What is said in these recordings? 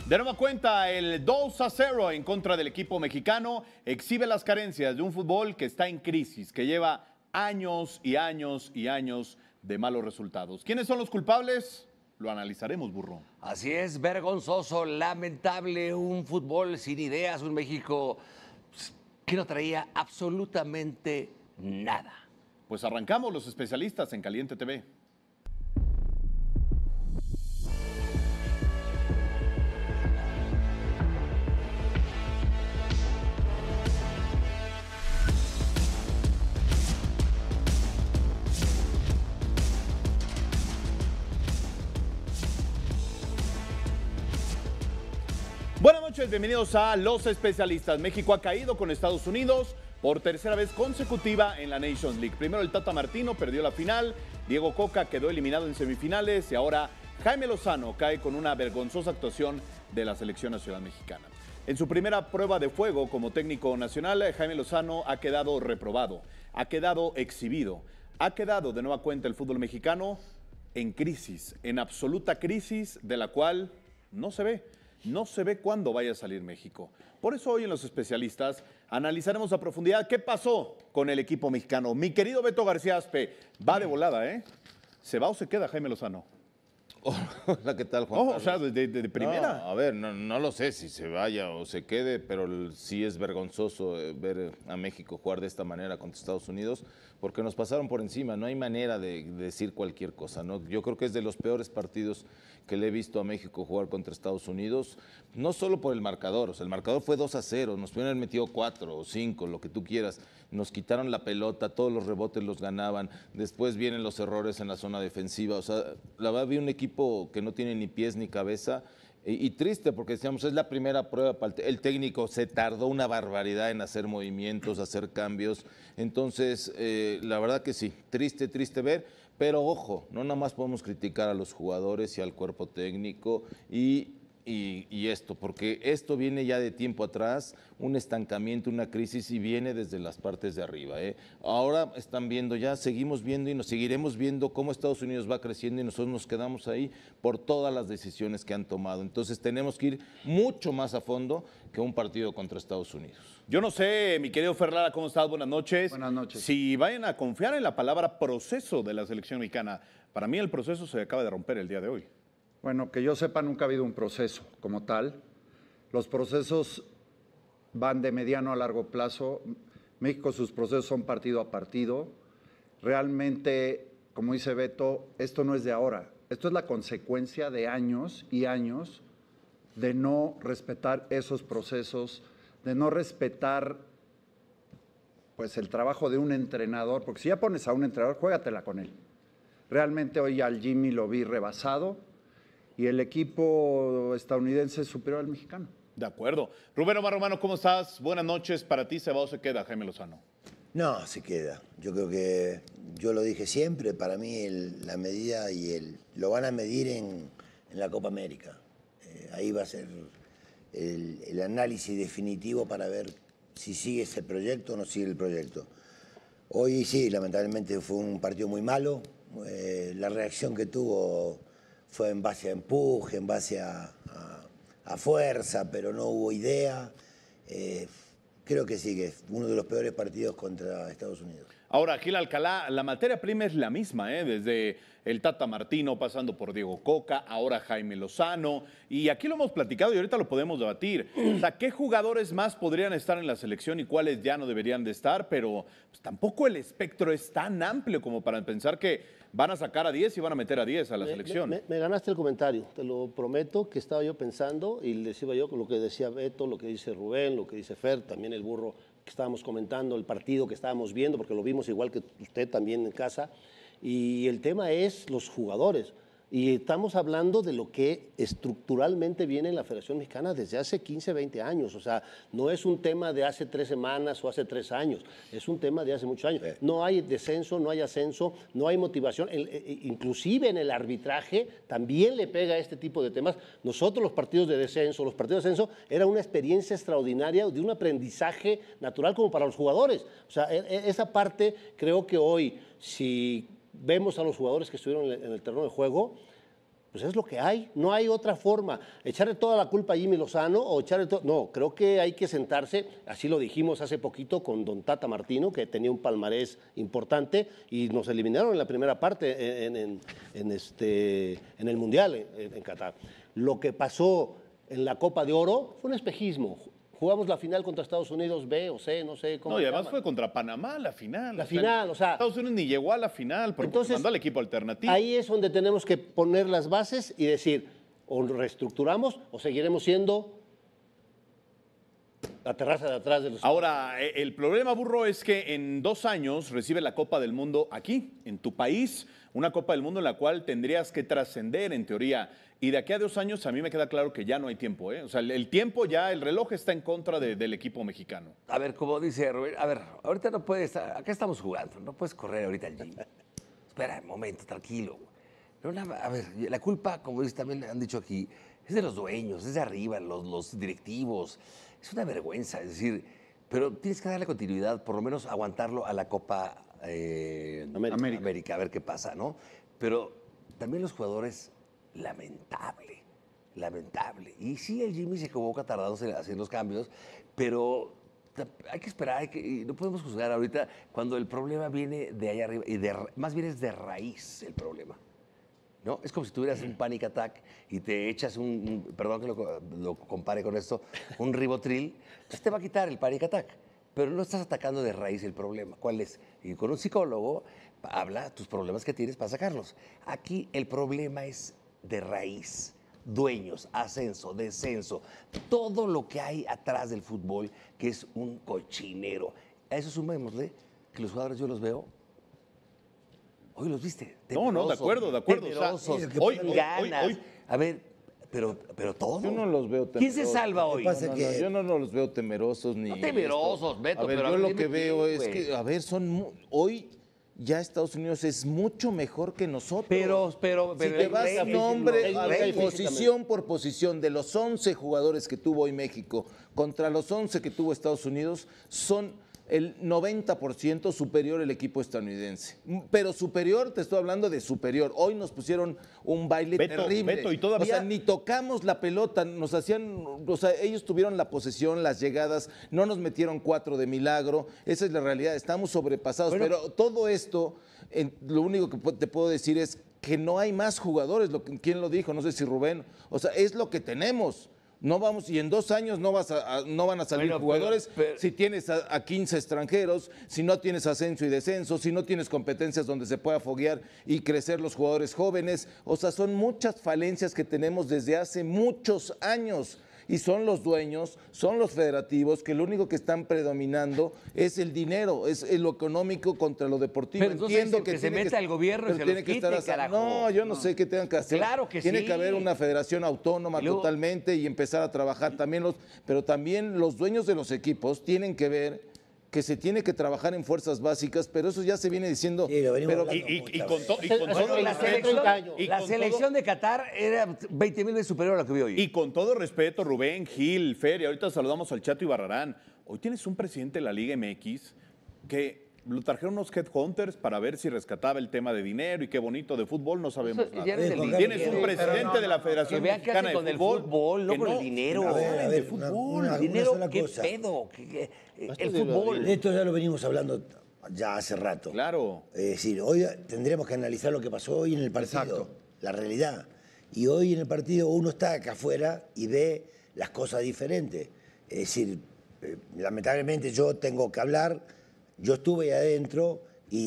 De nueva cuenta, el 2-0 en contra del equipo mexicano exhibe las carencias de un fútbol que está en crisis, que lleva años y años y años de malos resultados. ¿Quiénes son los culpables? Lo analizaremos, burro. Así es, vergonzoso, lamentable, un fútbol sin ideas, un México que no traía absolutamente nada. Pues arrancamos los especialistas en Caliente TV. Buenas noches, bienvenidos a Los Especialistas. México ha caído con Estados Unidos por tercera vez consecutiva en la Nations League. Primero el Tata Martino perdió la final, Diego Coca quedó eliminado en semifinales y ahora Jaime Lozano cae con una vergonzosa actuación de la selección nacional mexicana. En su primera prueba de fuego como técnico nacional, Jaime Lozano ha quedado reprobado, ha quedado exhibido, ha quedado de nueva cuenta el fútbol mexicano en crisis, en absoluta crisis de la cual no se ve. No se ve cuándo vaya a salir México. Por eso hoy en Los Especialistas analizaremos a profundidad qué pasó con el equipo mexicano. Mi querido Beto García Aspe, va de volada, ¿eh? ¿Se va o se queda Jaime Lozano? Hola, ¿qué tal, Juan Carlos? O sea, de primera. No, a ver, no lo sé si se vaya o se quede, pero sí es vergonzoso ver a México jugar de esta manera contra Estados Unidos, porque nos pasaron por encima. No hay manera de decir cualquier cosa, ¿no? Yo creo que es de los peores partidos que le he visto a México jugar contra Estados Unidos, no solo por el marcador, o sea, el marcador fue 2-0, nos pudieron haber metido 4 o 5, lo que tú quieras, nos quitaron la pelota, todos los rebotes los ganaban, después vienen los errores en la zona defensiva, o sea, la verdad vi un equipo que no tiene ni pies ni cabeza, y triste porque decíamos, es la primera prueba, el técnico se tardó una barbaridad en hacer movimientos, hacer cambios, entonces la verdad que sí, triste ver. Pero ojo, no nada más podemos criticar a los jugadores y al cuerpo técnico y esto, porque esto viene ya de tiempo atrás, un estancamiento, una crisis y viene desde las partes de arriba, ¿eh? Ahora están viendo ya, seguimos viendo y nos seguiremos viendo cómo Estados Unidos va creciendo y nosotros nos quedamos ahí por todas las decisiones que han tomado. Entonces tenemos que ir mucho más a fondo que un partido contra Estados Unidos. Yo no sé, mi querido Ferrara, ¿cómo estás? Buenas noches. Buenas noches. Si vayan a confiar en la palabra proceso de la selección mexicana, para mí el proceso se acaba de romper el día de hoy. Bueno, que yo sepa, nunca ha habido un proceso como tal. Los procesos van de mediano a largo plazo. México, sus procesos son partido a partido. Realmente, como dice Beto, esto no es de ahora. Esto es la consecuencia de años y años de no respetar esos procesos, de no respetar pues el trabajo de un entrenador, porque si ya pones a un entrenador, juégatela con él. Realmente hoy al Jimmy lo vi rebasado y el equipo estadounidense es superior al mexicano. De acuerdo. Rubén Omar Romano, ¿cómo estás? Buenas noches. Para ti, ¿se va o se queda Jaime Lozano? No, se queda. Yo creo que, yo lo dije siempre, para mí la medida lo van a medir en la Copa América. Ahí va a ser el análisis definitivo para ver si sigue ese proyecto o no sigue el proyecto. Hoy sí, lamentablemente fue un partido muy malo. La reacción que tuvo fue en base a empuje, en base a fuerza, pero no hubo idea. Creo que sí, que es uno de los peores partidos contra Estados Unidos. Ahora, Gil Alcalá, la materia prima es la misma, desde el Tata Martino, pasando por Diego Coca, ahora Jaime Lozano, y aquí lo hemos platicado y ahorita lo podemos debatir. O sea, ¿qué jugadores más podrían estar en la selección y cuáles ya no deberían de estar? Pero pues, tampoco el espectro es tan amplio como para pensar que van a sacar a 10 y van a meter a 10 a la selección. Me ganaste el comentario, te lo prometo, que estaba yo pensando y les iba yo con lo que decía Beto, lo que dice Rubén, lo que dice Fer, también el burro que estábamos comentando, el partido que estábamos viendo, porque lo vimos igual que usted también en casa. Y el tema es los jugadores. Y estamos hablando de lo que estructuralmente viene en la Federación Mexicana desde hace 15, 20 años. O sea, no es un tema de hace 3 semanas o hace 3 años. Es un tema de hace muchos años. No hay descenso, no hay ascenso, no hay motivación. Inclusive en el arbitraje también le pega a este tipo de temas. Nosotros los partidos de descenso, era una experiencia extraordinaria de un aprendizaje natural como para los jugadores. O sea, esa parte creo que hoy, si vemos a los jugadores que estuvieron en el terreno de juego, pues es lo que hay, no hay otra forma. Echarle toda la culpa a Jimmy Lozano o echarle todo. No, creo que hay que sentarse, así lo dijimos hace poquito con don Tata Martino, que tenía un palmarés importante y nos eliminaron en la primera parte en el Mundial en Qatar. Lo que pasó en la Copa de Oro fue un espejismo. Jugamos la final contra Estados Unidos B o C, no sé cómo. No, y se además llama. fue contra Panamá la final. La final, o sea. Estados Unidos ni llegó a la final porque Entonces, mandó al equipo alternativo. Ahí es donde tenemos que poner las bases y decir, o reestructuramos o seguiremos siendo la terraza de atrás de los... Ahora, el problema, Burro, es que en 2 años recibe la Copa del Mundo aquí, en tu país, una Copa del Mundo en la cual tendrías que trascender, en teoría. Y de aquí a 2 años a mí me queda claro que ya no hay tiempo, ¿eh? O sea, el tiempo ya, el reloj está en contra del equipo mexicano. A ver, como dice Rubén, a ver, ahorita no puedes, acá estamos jugando, no puedes correr ahorita al gym. Espera un momento, tranquilo. No, a ver, la culpa, como también han dicho aquí, es de los dueños, es de arriba, los directivos. Es una vergüenza, es decir, pero tienes que darle continuidad, por lo menos aguantarlo a la Copa América, a ver qué pasa, ¿no? Pero también los jugadores, lamentable. Y sí, el Jimmy se equivoca tardados en hacer los cambios, pero hay que esperar, y no podemos juzgar ahorita cuando el problema viene de allá arriba, y más bien es de raíz el problema. ¿No? Es como si tuvieras un panic attack y te echas perdón que lo compare con esto, un Ribotril, entonces te va a quitar el panic attack, pero no estás atacando de raíz el problema. ¿Cuál es? Y con un psicólogo habla tus problemas que tienes para sacarlos. Aquí el problema es de raíz. Dueños, ascenso, descenso, todo lo que hay atrás del fútbol, que es un cochinero. A eso sumémosle que los jugadores yo los veo. Hoy los viste. No, de acuerdo. Temerosos, O sea, hoy, ganas. A ver, pero todo. Yo no los veo temerosos. ¿Quién se salva hoy? Yo no los veo temerosos ni. No temerosos, Beto, a ver, pero yo lo dime que veo quién, es güey. que, a ver, hoy ya Estados Unidos es mucho mejor que nosotros. Pero si te vas a nombre, a ver, físicamente. posición por posición, de los 11 jugadores que tuvo hoy México contra los 11 que tuvo Estados Unidos, son el 90% superior el equipo estadounidense. Pero superior, te estoy hablando de superior. Hoy nos pusieron un baile terrible. Beto, y todavía... O sea, ni tocamos la pelota, nos hacían, o sea, ellos tuvieron la posesión, las llegadas, no nos metieron 4 de milagro. Esa es la realidad, estamos sobrepasados. Bueno, pero todo esto, lo único que te puedo decir es que no hay más jugadores. ¿Quién lo dijo? No sé si Rubén. O sea, es lo que tenemos. No vamos, y en 2 años no van a salir Bueno, jugadores pero- si tienes a 15 extranjeros, si no tienes ascenso y descenso, si no tienes competencias donde se pueda foguear y crecer los jugadores jóvenes. O sea, son muchas falencias que tenemos desde hace muchos años. Y son los dueños, son los federativos, que lo único que están predominando es el dinero, es lo económico contra lo deportivo. Pero entonces Entiendo que se tiene meta el gobierno y pero se tiene los que estar quite, carajo. No, yo no sé qué tengan que hacer. Claro que tiene sí. que haber una federación autónoma Y luego- totalmente y empezar a trabajar también pero también los dueños de los equipos tienen que ver que se tiene que trabar en fuerzas básicas, pero eso ya se viene diciendo. Sí, lo venimos pero, hablando. Y con todo La respeto, selección de Qatar era 20,000 veces superior a lo que vi hoy. y con todo respeto, Rubén, Gil, Fer, y ahorita saludamos al Chato y Barrarán. Hoy tienes un presidente de la Liga MX que lo trajeron unos headhunters para ver si rescataba el tema de dinero y qué bonito de fútbol, no sabemos Eso nada. ya es del Tienes Tienes dinero. un presidente de la Federación Que vean qué hace Mexicana de con el Fútbol, fútbol, no que con el dinero. A ver, de fútbol. una Dinero, sola qué cosa. pedo. El Esto de fútbol. De esto ya lo venimos hablando ya hace rato. Claro. Es decir, hoy tendremos que analizar lo que pasó hoy en el partido, Exacto. la realidad. Y hoy en el partido uno está acá afuera y ve las cosas diferentes. Es decir, lamentablemente yo tengo que hablar, yo estuve ahí adentro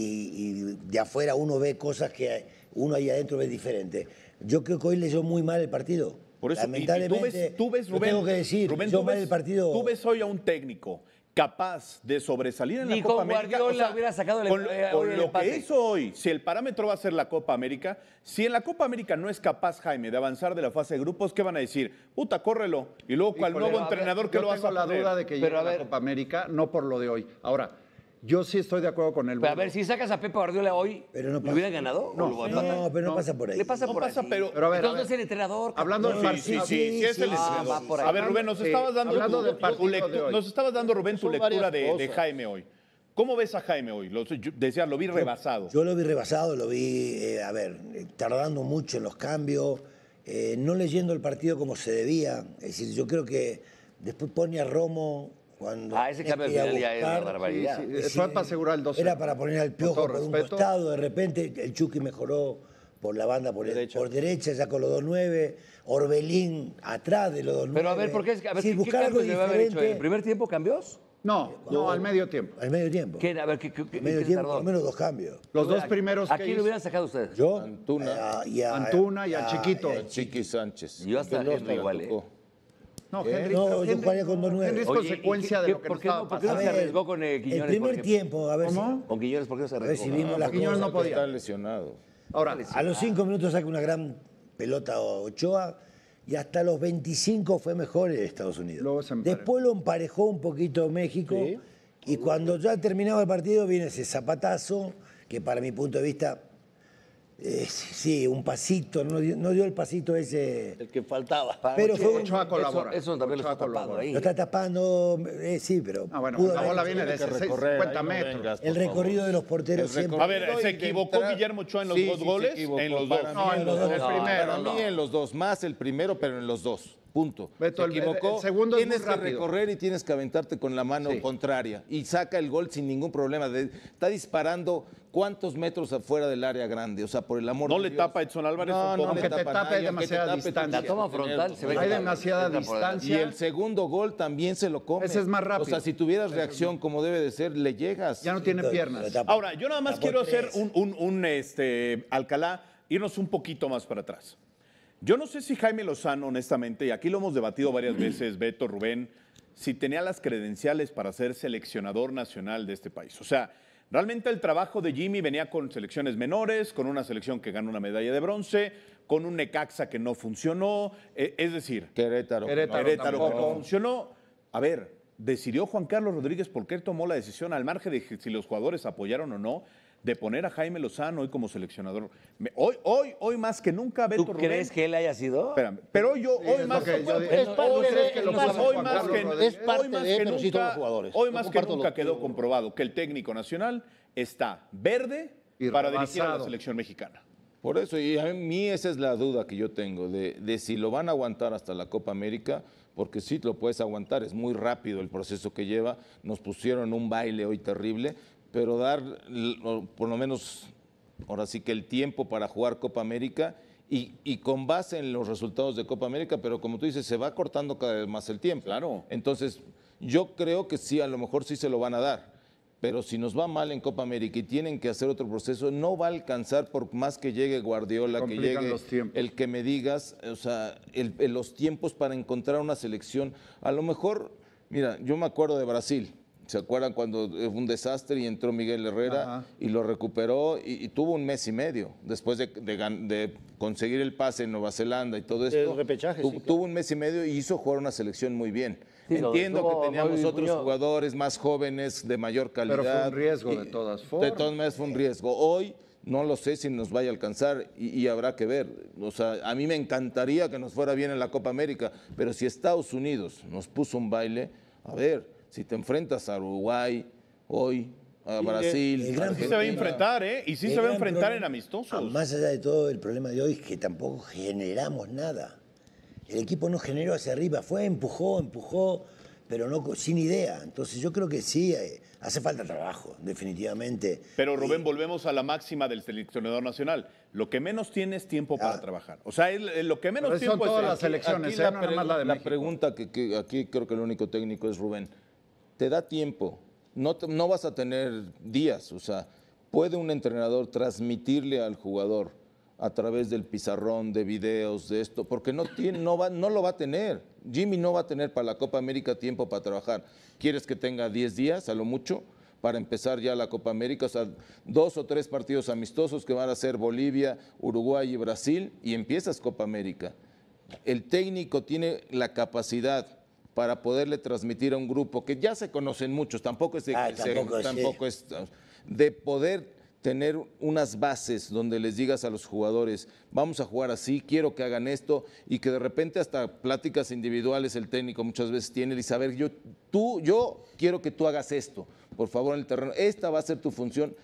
y de afuera uno ve cosas que uno ahí adentro ve diferentes. Yo creo que hoy leyó muy mal el partido. Por eso, y lamentablemente, tú ves, lo Rubén, tengo que decir, Rubén, yo tú mal ves- el partido. Tú ves hoy a un técnico capaz de sobresalir en Ni la Copa con América. Guardiola hubiera sacado el- con hoy con el lo empate. que hizo hoy, si el parámetro va a ser la Copa América, si en la Copa América no es capaz, Jaime, de avanzar de la fase de grupos, ¿qué van a decir? Puta, córrelo. Y luego, ¿cuál Híjole, nuevo a ver, entrenador que yo lo vas a tengo la poner? duda de que Pero, llegue a a la ver. Copa América, no por lo de hoy. Ahora, yo sí estoy de acuerdo con el Pero a Burro. ver, si sacas a Pepe Guardiola hoy, Pero no ¿le pasa. hubiera ganado? No, ¿O lo No, empatan? pero no pasa por ahí. Le pasa No por pasa, ahí. pero- Pero a ver, Entonces el entrenador. hablando del Sí, partido. sí, es el sí, entrenador. va por ahí. A ver, Rubén, nos Sí, estabas dando hablando tu del partido de lectura, hoy. nos estabas dando, Rubén, tu Son lectura varias de cosas. Jaime hoy. ¿Cómo ves a Jaime hoy? Decías, lo vi rebasado. Yo lo vi rebasado, lo vi, tardando mucho en los cambios, no leyendo el partido como se debía. Es decir, yo creo que después pone a Romo cuando... Ese cambio al final ya es una barbaridad. Fue para asegurar el 2-0. Era para poner al Piojo Con todo por un respeto. costado, de repente el Chucky mejoró por la banda por derecha, ya con los 2-9, Orbelín atrás de los 2-9. Pero a ver, ¿por qué? A ver, Sí, ¿qué buscar algo cambios debe haber hecho? ¿En el diferente. primer tiempo cambios? No, al medio tiempo. Al medio tiempo. ¿Qué? A ver, ¿qué Al medio qué tiempo, tardó? por lo menos 2 cambios. Los dos primeros ¿A que quién hizo, hubieran sacado ustedes? Yo, Antuna. Antuna y a Chiquito. Chiqui Sánchez. Yo hasta Henry igual, ¿eh? Tocó. No, Henry, No, pero yo jugaría con 2-9. Henry es Oye, consecuencia ¿y de lo que por nos qué estaba no? ¿Por qué no pasando. se arriesgó con Quiñones? el por primer ejemplo? tiempo, a ver ¿Cómo? ¿Con Quiñones por qué no se arriesgó? recibimos la Quiñones cosa. no podía. Está lesionado. Ahora, A los 5 minutos saca una gran pelota Ochoa y hasta los 25 fue mejor en Estados Unidos. Luego se emparejó. Después lo emparejó un poquito México y cuando ya terminaba el partido viene ese zapatazo que para mi punto de vista, sí, un pasito, no dio el pasito ese. El que faltaba. Pero fue un- Ochoa colabora. Eso también lo Ochoa está tapando colabora. ahí. Lo está tapando, sí, pero bueno, pudo la haber- bola viene de Tiene que 60, recorrer, 50 ahí no metros. vengas, por el recorrido favor. de los porteros El siempre. A ver, recorrido ¿se y de equivocó entrar- Guillermo Ochoa en los Sí, dos sí, goles? se equivocó. En los Para dos. mí en los dos. el primero, Para mí en los dos. Más el primero, pero en los dos. Punto. Beto, Se equivocó. el segundo es tienes muy que rápido. recorrer y tienes que aventarte con la mano contraria. Y saca el gol sin ningún problema. Está disparando ¿cuántos metros afuera del área grande? O sea, por el amor ¿No de le Dios. tapa Edson Álvarez? No, no Aunque le te tapa tape, nadie, hay aunque te demasiada tape, tú distancia. La toma tienes que frontal se ve Hay que demasiada entra por delante. y distancia. el segundo gol también se lo come. Ese es más rápido. O sea, si tuvieras reacción como debe de ser, le llegas. Ya no tiene piernas. Ahora, yo nada más Tapó quiero hacer tres. Alcalá, irnos un poquito más para atrás. Yo no sé si Jaime Lozano, honestamente, y aquí lo hemos debatido varias veces, Beto, Rubén, si tenía las credenciales para ser seleccionador nacional de este país. O sea, realmente el trabajo de Jimmy venía con selecciones menores, con una selección que ganó una medalla de bronce, con un Necaxa que no funcionó, es decir, Querétaro. Querétaro que no tampoco. funcionó. A ver, decidió Juan Carlos Rodríguez por qué tomó la decisión, al margen de si los jugadores apoyaron o no, de poner a Jaime Lozano hoy como seleccionador. Hoy más que nunca, Beto ¿Tú Rubén. crees que él haya sido? Espérame, pero hoy es más lo que yo digo. Es parte hoy- de- hoy es lo más- que hoy Juan más Carlos que- Rodríguez. Es parte hoy más de, que pero sí todos nunca- los jugadores. Hoy Yo más que comparto nunca lo que quedó digo. comprobado que el técnico nacional está verde Y para dirigir a la rebasado. selección mexicana. Por eso, y a mí esa es la duda que yo tengo, de si lo van a aguantar hasta la Copa América, porque sí lo puedes aguantar, es muy rápido el proceso que lleva, nos pusieron un baile hoy terrible, pero dar por lo menos, ahora sí que el tiempo para jugar Copa América y con base en los resultados de Copa América, pero como tú dices, se va cortando cada vez más el tiempo. Claro. Entonces, yo creo que sí, a lo mejor sí se lo van a dar. Pero si nos va mal en Copa América y tienen que hacer otro proceso, no va a alcanzar por más que llegue Guardiola, que Complican llegue los tiempos. el que me digas, o sea, los tiempos para encontrar una selección. A lo mejor, mira, yo me acuerdo de Brasil. ¿Se acuerdan cuando fue un desastre y entró Miguel Herrera Ajá. y lo recuperó y tuvo un mes y medio después de conseguir el pase en Nueva Zelanda y todo esto? El repechaje, sí, claro. Tuvo un mes y medio y hizo jugar una selección muy bien. Sí, lo Entiendo tuvo que teníamos muy- otros muy- jugadores más jóvenes, de mayor calidad. Pero fue un riesgo Y- de todas De formas. todas maneras fue un riesgo. Hoy no lo sé si nos vaya a alcanzar y habrá que ver. O sea, a mí me encantaría que nos fuera bien en la Copa América, pero si Estados Unidos nos puso un baile, a ver, si te enfrentas a Uruguay hoy, a Brasil, el gran- Sí se va a Argentina, enfrentar, ¿eh? Y sí El se va a gran enfrentar problema- en amistosos. Más allá de todo, el problema de hoy es que tampoco generamos nada. El equipo no generó hacia arriba, empujó, pero no sin idea. Entonces yo creo que sí, hace falta trabajo, definitivamente. Pero Rubén, volvemos a la máxima del seleccionador nacional. Lo que menos tiene es tiempo para trabajar. O sea, lo que menos Pero son tiempo todas es... las selecciones, Aquí no nada más la de México. pregunta que aquí creo que el único técnico es Rubén. ¿Te da tiempo? No vas a tener días. O sea, ¿puede un entrenador transmitirle al jugador a través del pizarrón, de videos, de esto? Porque no lo va a tener. Jimmy no va a tener para la Copa América tiempo para trabajar. ¿Quieres que tenga 10 días a lo mucho para empezar ya la Copa América? O sea, 2 o 3 partidos amistosos que van a ser Bolivia, Uruguay y Brasil y empiezas Copa América. El técnico tiene la capacidad para poderle transmitir a un grupo que ya se conocen muchos, tampoco es de, Tampoco es, de poder tener unas bases donde les digas a los jugadores, vamos a jugar así, quiero que hagan esto, y que de repente hasta pláticas individuales el técnico muchas veces tiene, y saber, yo quiero que tú hagas esto, por favor, en el terreno, esta va a ser tu función.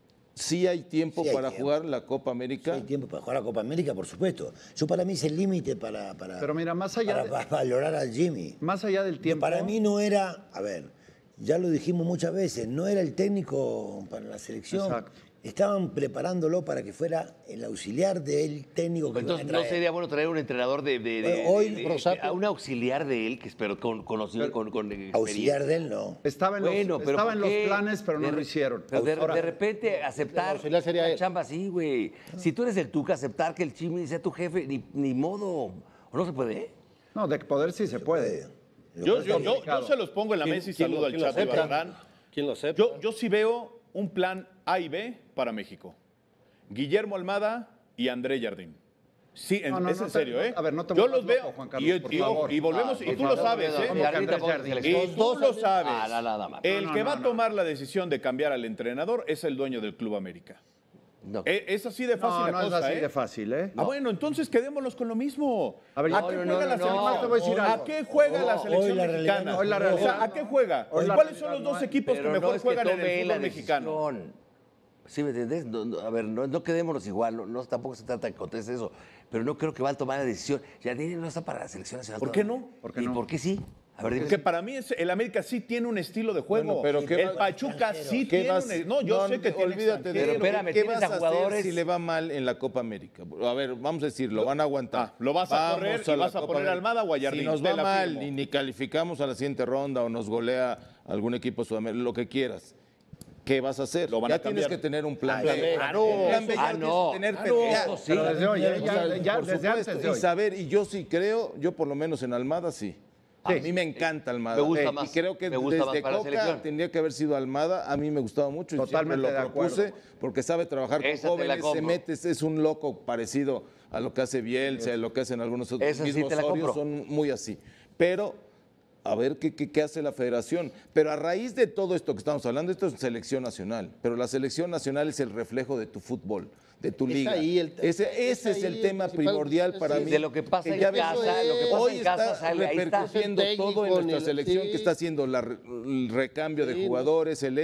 ¿Sí hay tiempo Sí hay para tiempo. jugar la Copa América? Sí, hay tiempo para jugar la Copa América, por supuesto. Yo para mí es el límite Pero mira, más allá para valorar al Jimmy. más allá del tiempo. Para mí no era, a ver, ya lo dijimos muchas veces, no era el técnico para la selección. Exacto. Estaban preparándolo para que fuera el auxiliar del técnico que Entonces, iban a ¿no traer. sería bueno traer un entrenador Bueno, hoy, a un auxiliar de él, que espero con experiencia? Auxiliar de él no. Estaba en Bueno, los, pero estaba en ¿por los qué? planes, pero no lo hicieron. Pero Ahora, de repente aceptar auxiliar sería la él. chamba así, güey. Si tú eres el Tuca, aceptar que el Jimmy sea tu jefe, ni modo. ¿O no se puede? no, de poder sí se puede. Yo se los pongo en la mesa y saludo al quién lo Chato acepta? Barragán. ¿Quién lo acepta? Yo sí veo un plan A y B para México. Guillermo Almada y André Jardín. Sí, No, no, es no en te- serio, ¿eh? a ver, no te Yo vuelvas los veo. loco, Juan Carlos, por favor. Y volvemos, y por tú lo favor, sabes, no, ¿eh? no, Jardín Andrés tampoco es Jardín. selección. Y tú lo sabes. Nada más. El que no, va a no. tomar la decisión de cambiar al entrenador es el dueño del Club América. No. Es así de fácil No, la no es cosa, así ¿eh? de fácil, ¿eh? Ah, bueno, entonces quedémonos con lo mismo. A ver, ¿A no, qué no, juega la no, selección? no, te voy a decir ¿A algo. qué juega la selección hoy la realidad mexicana? no- hoy la O sea, realidad ¿a qué juega? hoy la ¿Cuáles son realidad los dos no hay. equipos que Pero mejor no es que juegan en tome el la fútbol mexicano? decisión. ¿Sí me entendés? A ver, no quedémonos igual, tampoco se trata de contar eso, pero no creo que va a tomar la decisión. Jardín no está para la selección nacional. ¿Por qué todavía. no? ¿Por qué ¿Y no? por qué sí? A ver, dime. Porque para mí el América sí tiene un estilo de juego. Bueno, pero ¿qué el va- Pachuca sí ¿Qué tiene vas- un... No, yo sé que tiene olvídate de extranjero. Pero espérame, ¿Qué tienes vas a a jugadores- hacer si le va mal en la Copa América? A ver, vamos a decir, lo van a aguantar. lo vas a correr y la vas a Copa poner a América. Almada o a Jardín, Si nos te va la mal firmo. y ni calificamos a la siguiente ronda o nos golea algún equipo sudamericano, lo que quieras. ¿Qué vas a hacer? Lo van a Ya tienes cambiar. que tener un plan Plan B. B. Claro. Plan B ya tienes que tener eso sí. Pero desde hoy, ¿eh? O sea, ya por desde supuesto, antes de y hoy. saber, y yo sí creo, yo por lo menos en Almada sí. A mí me encanta Almada. Me gusta Y más, creo que me gusta más desde para la Coca selección. tendría que haber sido Almada. A mí me gustaba mucho y Totalmente siempre de lo acuerdo. propuse porque sabe trabajar con Esa te la jóvenes, se compro. mete, es un loco parecido a lo que hace Bielsa, a lo que hacen algunos otros. Esa sí Mismos te la Osorio compro. son muy así. Pero a ver qué hace la federación. Pero a raíz de todo esto que estamos hablando, esto es selección nacional. Pero la selección nacional es el reflejo de tu fútbol, de tu Es liga. ahí Ese es ahí el el tema principal- primordial para sí. mí. De lo que pasa en ya ves, casa, lo que pasa hoy en casa está sale, ahí está. repercutiendo El técnico todo en nuestra ni la- selección sí. que está haciendo el recambio de Sí, jugadores, el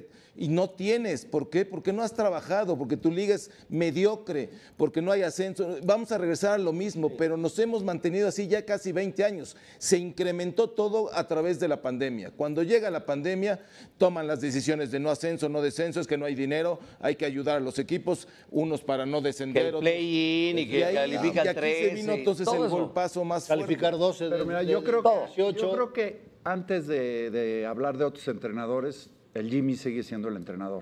y no tienes. ¿Por qué? Porque no has trabajado, porque tu liga es mediocre, porque no hay ascenso. Vamos a regresar a lo mismo, pero nos hemos mantenido así ya casi 20 años. Se incrementó todo a través de la pandemia. Cuando llega la pandemia, toman las decisiones de no ascenso, no descenso, es que no hay dinero, hay que ayudar a los equipos, unos para no Que descender. el play-in y que ahí- califican y aquí 3. se vino entonces el golpazo más fuerte. Calificar 12 Pero mira, del yo creo 18. que antes de hablar de otros entrenadores, el Jimmy sigue siendo el entrenador.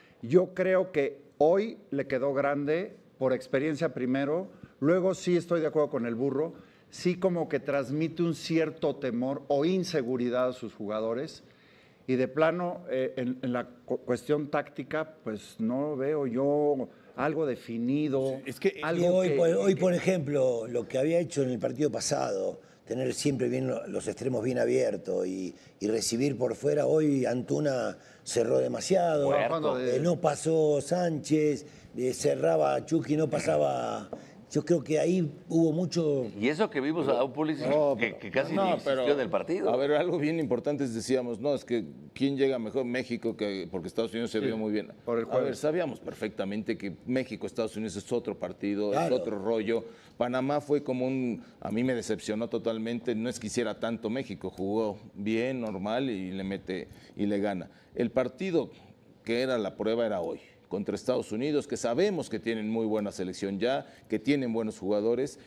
Yo creo que hoy le quedó grande por experiencia primero, luego sí estoy de acuerdo con el burro, sí como que transmite un cierto temor o inseguridad a sus jugadores y de plano en la cuestión táctica pues no veo yo algo definido. Es que- Y algo hoy, por ejemplo, lo que había hecho en el partido pasado, tener siempre bien los extremos bien abiertos y recibir por fuera, hoy Antuna cerró demasiado, no pasó Sánchez, cerraba Chucky, no pasaba... Yo creo que ahí hubo mucho... Y eso que vimos a un Pulisic que casi No, ni existió pero, en el partido. A ver, algo bien importante es decíamos, no, es que quién llega mejor, México, porque Estados Unidos se vio muy bien. por el A juego. ver, sabíamos perfectamente que México, Estados Unidos es otro partido, Claro. es otro rollo. Panamá fue como a mí me decepcionó totalmente, no es que hiciera tanto México, jugó bien, normal y le mete y le gana. El partido que era la prueba era hoy, contra Estados Unidos, que sabemos que tienen muy buena selección ya, que tienen buenos jugadores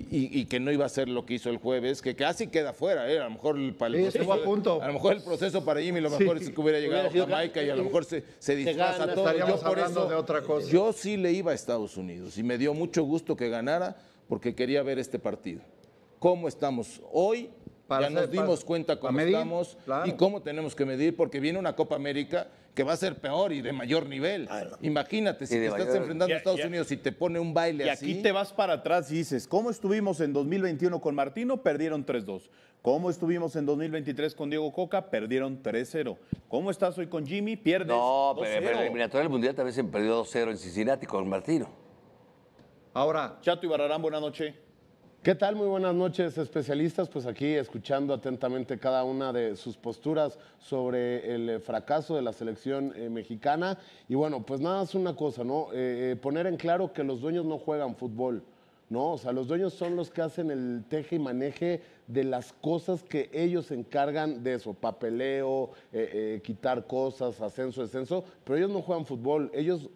y que no iba a ser lo que hizo el jueves, que casi queda fuera, a lo mejor estuvo a punto. a lo mejor el proceso para Jimmy lo mejor es que hubiera llegado a Jamaica y a lo mejor se disfraza gana, todo. estaríamos Yo por hablando eso, de otra cosa. yo sí le iba a Estados Unidos y me dio mucho gusto que ganara porque quería ver este partido. ¿Cómo estamos hoy? Para Ya nos hacer- dimos para- cuenta para cómo medir, estamos claro. y cómo tenemos que medir, porque viene una Copa América que va a ser peor y de mayor nivel. Claro. Imagínate, si Y te de estás mayor- enfrentando a Estados Ya. Unidos y te pone un baile Y así. aquí te vas para atrás y dices, ¿cómo estuvimos en 2021 con Martino? Perdieron 3-2. ¿Cómo estuvimos en 2023 con Diego Coca? Perdieron 3-0. ¿Cómo estás hoy con Jimmy? Pierdes No, 2-0. pero el eliminatorio del Mundial también se perdió 2-0 en Cincinnati con Martino. Ahora, Chato Ibarrarán, buenas noches. ¿Qué tal? Muy buenas noches, especialistas. Pues aquí escuchando atentamente cada una de sus posturas sobre el fracaso de la selección mexicana. Y bueno, pues nada, es una cosa, ¿no? Poner en claro que los dueños no juegan fútbol, ¿no? O sea, los dueños son los que hacen el teje y maneje de las cosas que ellos se encargan de eso, papeleo, quitar cosas, ascenso, descenso, pero ellos no juegan fútbol. Ellos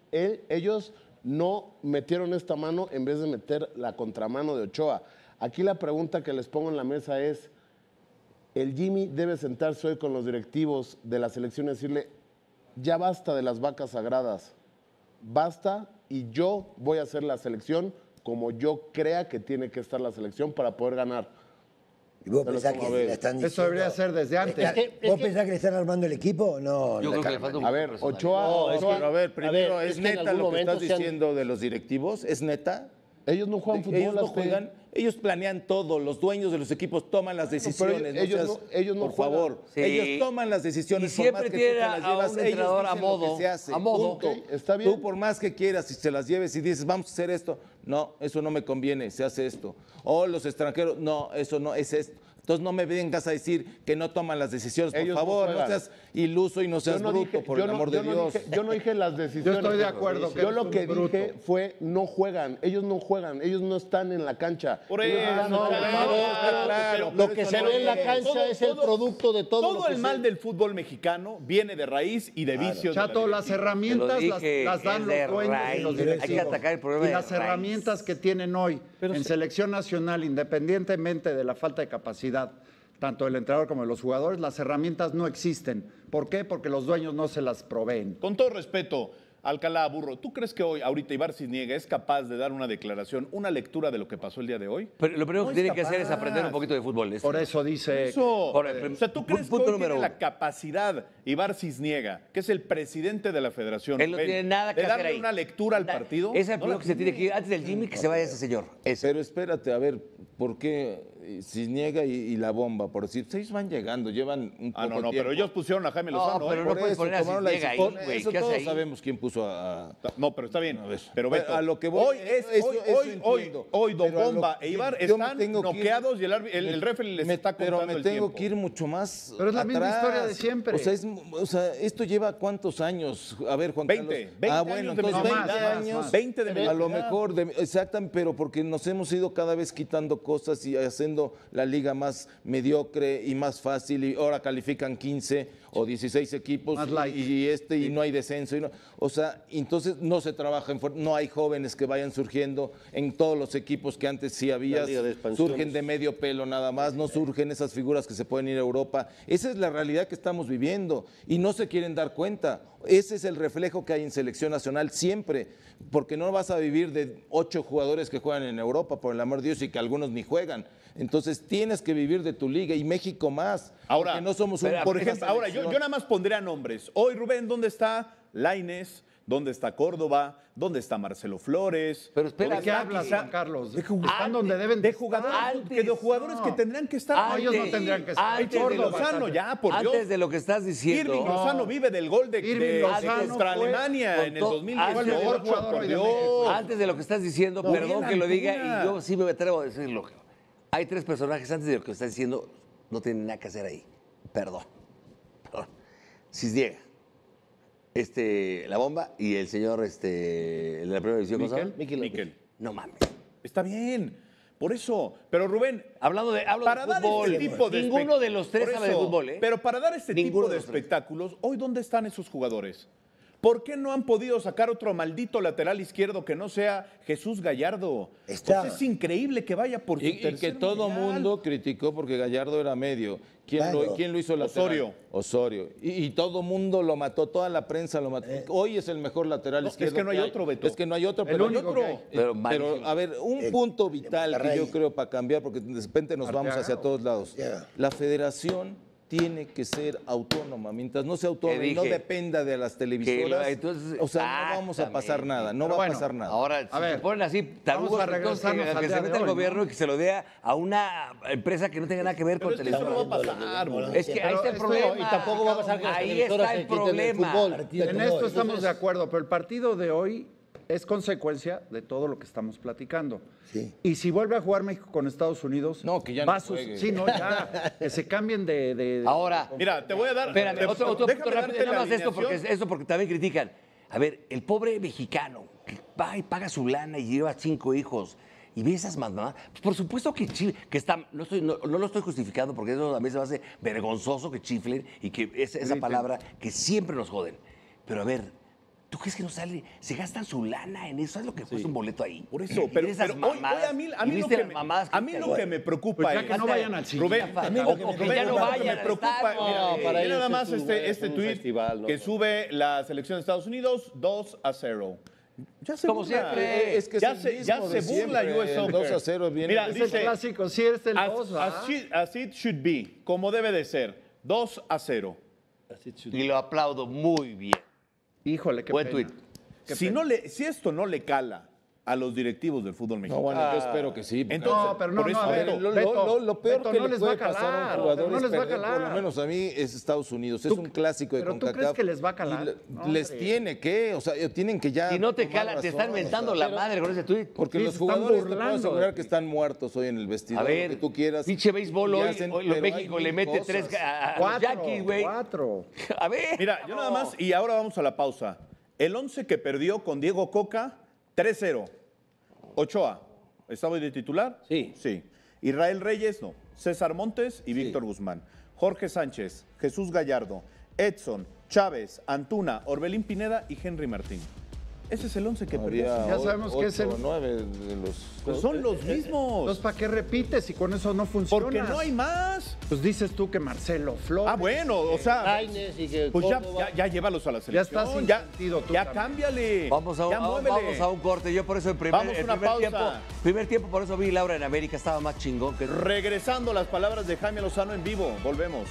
no metieron esta mano en vez de meter la contramano de Ochoa. Aquí la pregunta que les pongo en la mesa es, el Jimmy debe sentarse hoy con los directivos de la selección y decirle, ya basta de las vacas sagradas, basta y yo voy a hacer la selección como yo crea que tiene que estar la selección para poder ganar. ¿Y vos Pero pensás ¿cómo? que A ver, la están eso diciendo? debería ser desde antes. ¿Vos pensás que le están armando el equipo? No, Yo la creo que le calma. falta un A poco de ver, personalidad. Ochoa, No, es que- Pero a ver, primero, A ver, ¿es es que en neta algún lo que estás momento se han- diciendo de los directivos? ¿Es neta? ellos no juegan fútbol. Ellos no Aspe. juegan, ellos planean todo, los dueños de los equipos toman las decisiones. pero no ellos seas- no- ellos no por juegan. favor, Sí. ellos toman las decisiones. Y por siempre más que tú tiene te las a llevas, un ellos entrenador a dicen lo que modo, se hace, a modo. punto. Ok, está bien. Tú por más que quieras, si se las lleves y dices, vamos a hacer esto, no, eso no me conviene, se hace esto. O los extranjeros, no, eso no, es esto. Entonces no me vengas a decir que no toman las decisiones. Por Ellos no favor, no juegan. seas iluso y no seas bruto, por el amor de Dios. Yo no dije las decisiones. Yo estoy de acuerdo que Yo eres lo un que bruto. dije fue no juegan. Ellos no juegan. Ellos no están en la cancha. Por Ellos eso, están no, calmados. claro, Lo que se ve en la cancha Todo- es el todo- producto de todo, lo Todo que el mal se- del fútbol mexicano viene de raíz y de vicios. de la Chato, las directiva. herramientas Te lo dije, las dan es los de dueños y raíz. los Hay que directivos. atacar el problema Y de las raíz. herramientas que tienen hoy en selección nacional, independientemente de la falta de capacidad, tanto del entrenador como de los jugadores, las herramientas no existen. ¿Por qué? Porque los dueños no se las proveen. Con todo respeto, Alcalá Burro, ¿tú crees que hoy, ahorita, Ibar Cisniega es capaz de dar una declaración, una lectura de lo que pasó el día de hoy? Pero lo primero No que tiene es que hacer es capaz. aprender un poquito de fútbol. Por eso dice... Eso. Por- O sea, ¿tú crees que punto hoy número tiene uno. la capacidad, Ibar Cisniega, que es el presidente de la federación, Él no tiene nada que de hacer darle ahí. una lectura al partido? Es el No primero la que se tiene que ir. Antes del Jimmy, que se vaya ese señor. Ese. Pero espérate, a ver, ¿por qué Cisniega y la bomba? Por decir, ellos van llegando, llevan un poco Ah, no, no, tiempo. pero ellos pusieron a Jaime No, Lozano. pero ¿eh? no Por puedes eso poner a tomaron la Cisniega ahí, decisión. güey. Eso ¿Qué hace todos ahí? sabemos quién puso a... No, pero está bien. A ver, Pero Beto, a lo que voy, hoy, es, eso hoy, entiendo. Don Pero a lo Bomba que e Ibar yo me están tengo que ir- noqueados y el referee les está Pero contando me el tengo tiempo. que ir mucho más Pero es la misma atrás. historia de siempre. O sea, esto lleva ¿cuántos años? A ver, Juan 20, Carlos. 20 Ah, bueno, años de entonces 20 mediocridad. años. 20 de A lo mediocridad. mejor, exactamente, pero porque nos hemos ido cada vez quitando cosas y haciendo la liga más mediocre y más fácil y ahora califican 15 o 16 equipos Más light. y no hay descenso. O sea, entonces no se trabaja, no hay jóvenes que vayan surgiendo en todos los equipos que antes sí había. La liga de expansión. Surgen de medio pelo nada más, no surgen esas figuras que se pueden ir a Europa. Esa es la realidad que estamos viviendo y no se quieren dar cuenta. Ese es el reflejo que hay en selección nacional siempre, porque no vas a vivir de 8 jugadores que juegan en Europa, por el amor de Dios, y que algunos ni juegan. Entonces tienes que vivir de tu liga y México más. Ahora, porque no somos un, por una ejemplo, ahora yo selección. nada más pondría nombres. Hoy, Rubén, ¿dónde está Lainez? ¿Dónde está Córdoba? ¿Dónde está Marcelo Flores? Pero espera, ¿De qué Está hablas, quizá- Juan Carlos? De jugadores, Están donde deben de jugadores, Antes. que de jugadores que tendrían que estar. No, ellos no tendrían que estar. Antes de Irving lo- Lozano, ya, por Dios. Antes de lo que estás diciendo. Irving Lozano vive del gol de Irving Lozano contra fue Alemania en el con to- 2018, fue el mejor jugador por hoy de Dios. México. Antes de lo que estás diciendo, No, perdón bien, que lo diga, Antuna. y yo sí me atrevo a decirlo. Hay 3 personajes antes de lo que estás diciendo, no tienen nada que hacer ahí. Perdón. Cisniega, la bomba y el señor, el de la primera división. ¿cómo se llama? Miquel. No mames. Está bien, por eso. Pero Rubén, Hablo de para dar fútbol. este tipo de Ninguno de los 3 por sabe de eso, fútbol, ¿eh? Pero para dar este Ninguno tipo de de los tres. espectáculos, hoy ¿dónde están esos jugadores? ¿Por qué no han podido sacar otro maldito lateral izquierdo que no sea Jesús Gallardo? Está. Pues es increíble que vaya por su Y que tercer todo mundial. mundo criticó porque Gallardo era medio. Claro. ¿Quién lo hizo lateral? Osorio. Osorio. Y todo mundo lo mató, toda la prensa lo mató. Hoy es el mejor lateral No, izquierdo. es que no hay otro, Beto. Es que no hay otro, El pero hay único otro. que hay. Pero Pero, malísimo. a ver, un punto vital que Monterrey. yo creo para cambiar, porque de repente nos vamos Arteaga. hacia todos lados. Arteaga. La federación tiene que ser autónoma. Mientras no sea autónoma y no dije dependa de las televisoras, entonces, o sea, no vamos a pasar nada. No Pero va a bueno, pasar nada. Ahora, si ver, se ponen así, vamos tarugos, a entonces, regresarnos al que día se de meta el hoy, gobierno ¿no? y que se lo dé a una empresa que no tenga nada que ver con Pero es que eso televisión. no va a pasar, bro. Es que ahí está el Pero problema. Y tampoco va a pasar que las Ahí televisoras está se el quiten el problema. fútbol. En esto estamos de acuerdo, pero el partido de hoy es consecuencia de todo lo que estamos platicando. Sí. Y si vuelve a jugar México con Estados Unidos, No, que ya va no a sus- juegue. Sí, no, ya, que se cambien de Ahora, Mira, te voy a dar... espérame, otro punto déjame rápido, darte nada la más alineación. esto porque también critican. A ver, el pobre mexicano que va y paga su lana y lleva 5 hijos y ve esas mamadas, pues por supuesto que está, no lo estoy justificando porque eso a mí se me hace vergonzoso que chiflen y que esa palabra que siempre nos joden. Pero a ver, ¿tú crees que no sale? Se gastan su lana en eso. ¿Sabes lo que cuesta un boleto ahí? Por eso, Y pero, esas pero hoy mamadas, a mí y lo viste que las mamadas a mí lo que me preocupa Pues ya es... que no vayan al siguiente. Rubén, A mí lo que me Rubén, ya no lo que vayan me al preocupa, estadio. mira, No, para mira ellos nada más es este un tuit festival, ¿no? que sube la selección de Estados Unidos 2-0. Ya se Como burla. siempre. Es que es ya el se, mismo ya de se burla siempre, US el Soccer. 2-0 viene- Mira, Es dice, el clásico, sí, es el 2, as it should be, como debe de ser, 2-0. Y lo aplaudo muy bien. Híjole, qué Buen pena. tuit. Qué Si, pena. si esto no le cala a los directivos del fútbol No, mexicano, bueno, yo espero que sí. porque- Entonces, No, pero no, por eso, no, a ver, Beto, Lo peor Beto, que no le les puede va a pasar a calar, un jugador no es les va a perder, por calar. lo menos a mí es Estados Unidos. Es Tú- un clásico de pero ¿tú CONCACAF. crees que les va a calar? y No, les hombre. tiene que, o sea, tienen que ya Si no te tomar cala, te razón, están mentando o sea, la madre con ese tuit. Porque Sí, los se están jugadores te puedo burlando de asegurar ti. que están muertos hoy en el vestidor, A ver, lo que tú quieras. pinche béisbol y hoy, hacen, hoy pero México hay le mil mete cosas. 3 a los Yankees, güey. 4. A ver. mira, yo nada más, y ahora vamos a la pausa. El 11 que perdió con Diego Coca, 3-0. Ochoa, ¿estaba de titular? Sí. Sí. Israel Reyes, no. César Montes y Víctor Guzmán. Jorge Sánchez, Jesús Gallardo, Edson, Chávez, Antuna, Orbelín Pineda y Henry Martín. Ese es el 11 que perdió. Habría Ya sabemos que es el- 8 o 9 de los... Pues son los mismos. Entonces, ¿para qué repites si con eso no funciona? Porque no hay más. Pues dices tú que Marcelo Flores. Ah, bueno, o sea, Lainez y que pues ya, Córdoba. ya llévalos a la Ya selección. estás sin ya, sentido tú ya también. cámbiale. Vamos a, ya muévele. vamos a un corte. Yo por eso Vamos a una pausa. primer tiempo, por eso vi Laura en América, estaba más chingón que... Regresando las palabras de Jaime Lozano en vivo. Volvemos.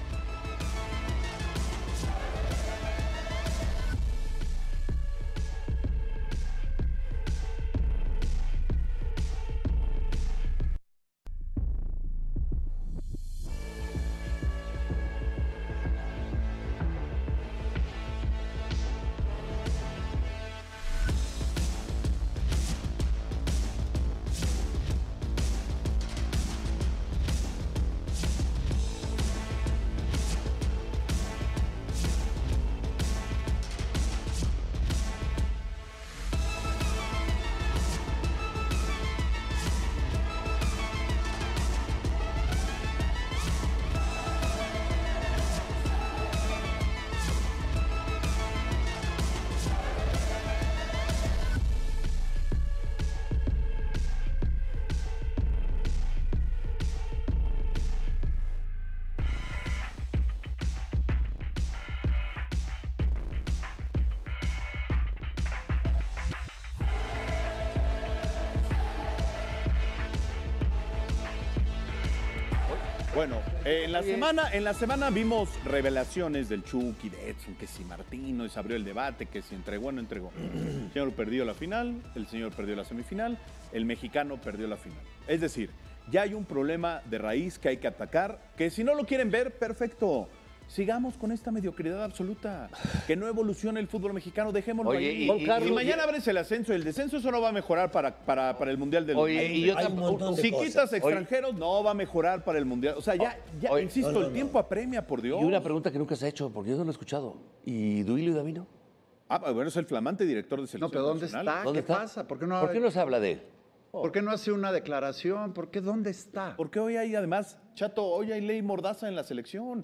Bueno, en la semana vimos revelaciones del Chucky, de Edson, que si Martino, y se abrió el debate, que si entregó o no entregó. El señor perdió la final, el señor perdió la semifinal, el mexicano perdió la final. Es decir, ya hay un problema de raíz que hay que atacar, que si no lo quieren ver, perfecto. Sigamos con esta mediocridad absoluta, que no evolucione el fútbol mexicano, dejémoslo Oye, ahí. y- Si mañana abres el ascenso y el descenso, eso no va a mejorar para el Mundial del Oye, y yo Hay un montón de Si cosas. quitas extranjeros, no va a mejorar para el Mundial. O sea, ya Oye, insisto, el tiempo apremia, por Dios. Y una pregunta que nunca se ha hecho, porque yo no lo he escuchado. ¿Y Duilio y Davino? Ah, bueno, es el flamante director de selección No, pero ¿dónde nacional. está? ¿Dónde ¿Qué está? pasa? ¿Por qué no se habla de él? ¿Por qué no hace una declaración? ¿Por qué dónde está? Porque hoy hay, además, Chato, hoy hay ley mordaza en la selección.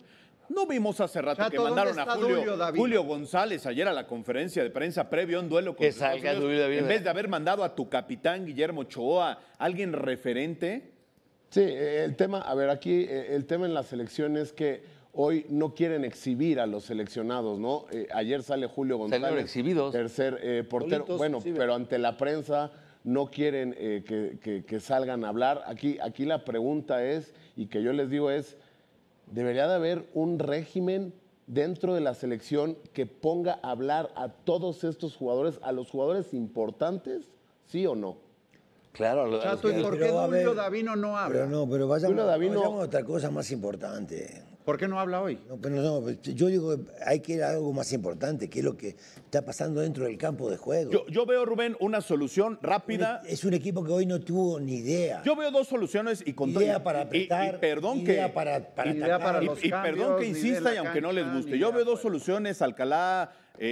No vimos hace rato Chato, que mandaron ¿dónde a está Duilio Davino? Julio González ayer a la conferencia de prensa previo a un duelo con Que los Estados salga Unidos, Duilio Davino. en vez de haber mandado a tu capitán Guillermo Ochoa, alguien referente. Sí, el tema, a ver, aquí el tema en la selección es que hoy no quieren exhibir a los seleccionados, ¿no? Ayer sale Julio González, Salieron exhibidos. tercer portero, Solitos, bueno, sí, pero ante la prensa no quieren que salgan a hablar. Aquí la pregunta es, y que yo les digo es, debería de haber un régimen dentro de la selección que ponga a hablar a todos estos jugadores, a los jugadores importantes, ¿sí o no? Claro, Chato, ¿y por qué Pero, a Duilio ver, Davino no habla? pero vayamos, Julio Davino- vayamos a otra cosa más importante. ¿Por qué no habla hoy? No, pero no, yo digo, hay que ir a algo más importante, que es lo que está pasando dentro del campo de juego. Yo veo, Rubén, una solución rápida. Es un equipo que hoy no tuvo ni idea. Yo veo dos soluciones y con Idea para apretar, y perdón idea que para idea atacar. para y, los y perdón cambios, que ni de insista la y aunque no les cancha, guste. ni Yo de veo dos afuera. soluciones, Alcalá,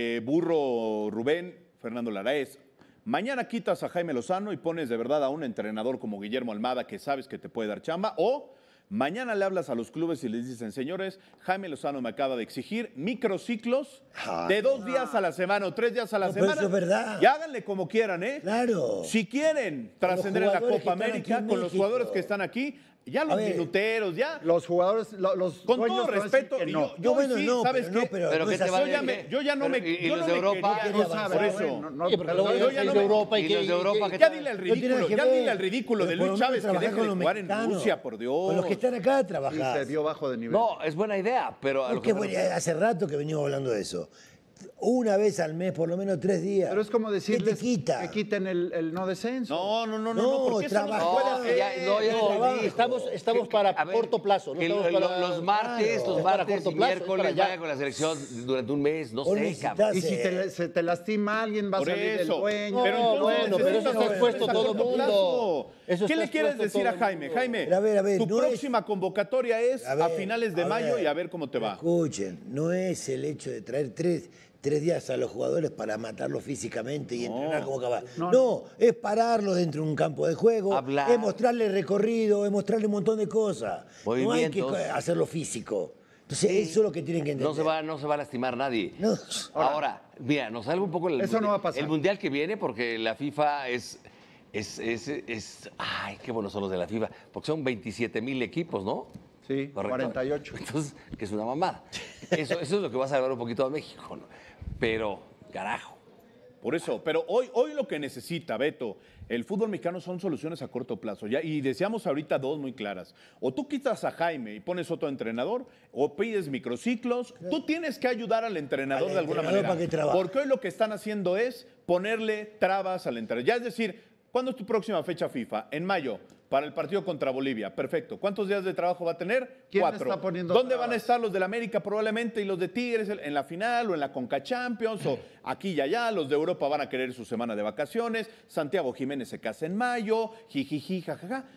Burro, Rubén, Fernando Laraez. Mañana quitas a Jaime Lozano y pones de verdad a un entrenador como Guillermo Almada que sabes que te puede dar chamba, o mañana le hablas a los clubes y les dicen, señores, Jaime Lozano me acaba de exigir microciclos de 2 días a la semana o 3 días a la No, pero semana. eso es verdad. Y háganle como quieran, ¿eh? Claro. Si quieren trascender en la jugadores Copa que están América aquí en con los México. jugadores que están aquí, ya los ver, minuteros, ya. Los jugadores, los Con dueños todo te van a decir respeto, que y no. yo bueno, sí, no, ¿sabes pero qué? no, pero Pero no ¿qué es te así. va a Yo ya, decir? yo ya no me. ¿Y yo los no de me Europa? quería- Quiere avanzar. por eso. Sí, pero luego yo ya ya no no de me- Europa y los de Europa, ¿qué Ya tal? dile el No tiene ridículo, nada que ya ver. dile el ridículo de Pero por Luis lo Chávez menos que trabajar deje de con los jugar en mexicanos. Rusia, por Dios. Con los que están acá a Y trabajar. se dio bajo de nivel. No, es buena idea, pero a lo que me Porque refiero- hace rato que venimos hablando de eso. Una vez al mes, por lo menos 3 días. Pero es como decirles ¿Qué te quita? que quiten el no descenso. No, porque eso no se trabajar. puede No, hacer. ya, no, ya No, les va, dije. estamos para A ver, corto plazo, no que estamos para- los martes, Claro. los Es para martes corto y plazo, es miércoles para allá. vaya con la selección durante un mes, no Hoy sé, necesitas- cabrón. Y si Sí. te lastima alguien, va a Por salir el eso. dueño. Pero No, entonces bueno, pero eso necesitas está hacer expuesto a todo corto mundo. plazo. Eso ¿Qué está le quieres expuesto decir a todo Jaime? mundo. Jaime, Pero a ver, tu no es- próxima convocatoria es a finales de mayo y a ver cómo te va. Escuchen, no es el hecho de traer tres días a los jugadores para matarlos físicamente y entrenar como caballo. No, es pararlo dentro de un campo de juego, Hablar. es mostrarle recorrido, es mostrarle un montón de cosas. No hay que Movimientos. hacerlo físico. Entonces, eso es lo que tienen que entender. No se va a lastimar nadie. No. Ahora, mira, nos salga un poco Eso no va a pasar. el mundial que viene, porque la FIFA ay, qué buenos son los de la FIFA, porque son 27,000 equipos, ¿no? Sí, 48. Entonces, que es una mamada. Eso es lo que va a salvar un poquito a México, ¿no? Pero, carajo. Por eso, pero hoy lo que necesita, Beto, el fútbol mexicano son soluciones a corto plazo. ¿Ya? Y decíamos ahorita dos muy claras. O tú quitas a Jaime y pones otro entrenador, o pides microciclos. Tú tienes que ayudar al entrenador Al de alguna entrenador manera. para que trabaje. Porque hoy lo que están haciendo es ponerle trabas al entrenador. Ya es decir, ¿cuándo es tu próxima fecha FIFA? En mayo, para el partido contra Bolivia. Perfecto. ¿Cuántos días de trabajo va a tener? ¿Quién 4. está poniendo ¿Dónde trabas? van a estar los del América probablemente y los de Tigres en la final o en la Conca Champions o aquí y allá? Los de Europa van a querer su semana de vacaciones. Santiago Jiménez se casa en mayo. Jijiji, jajaja.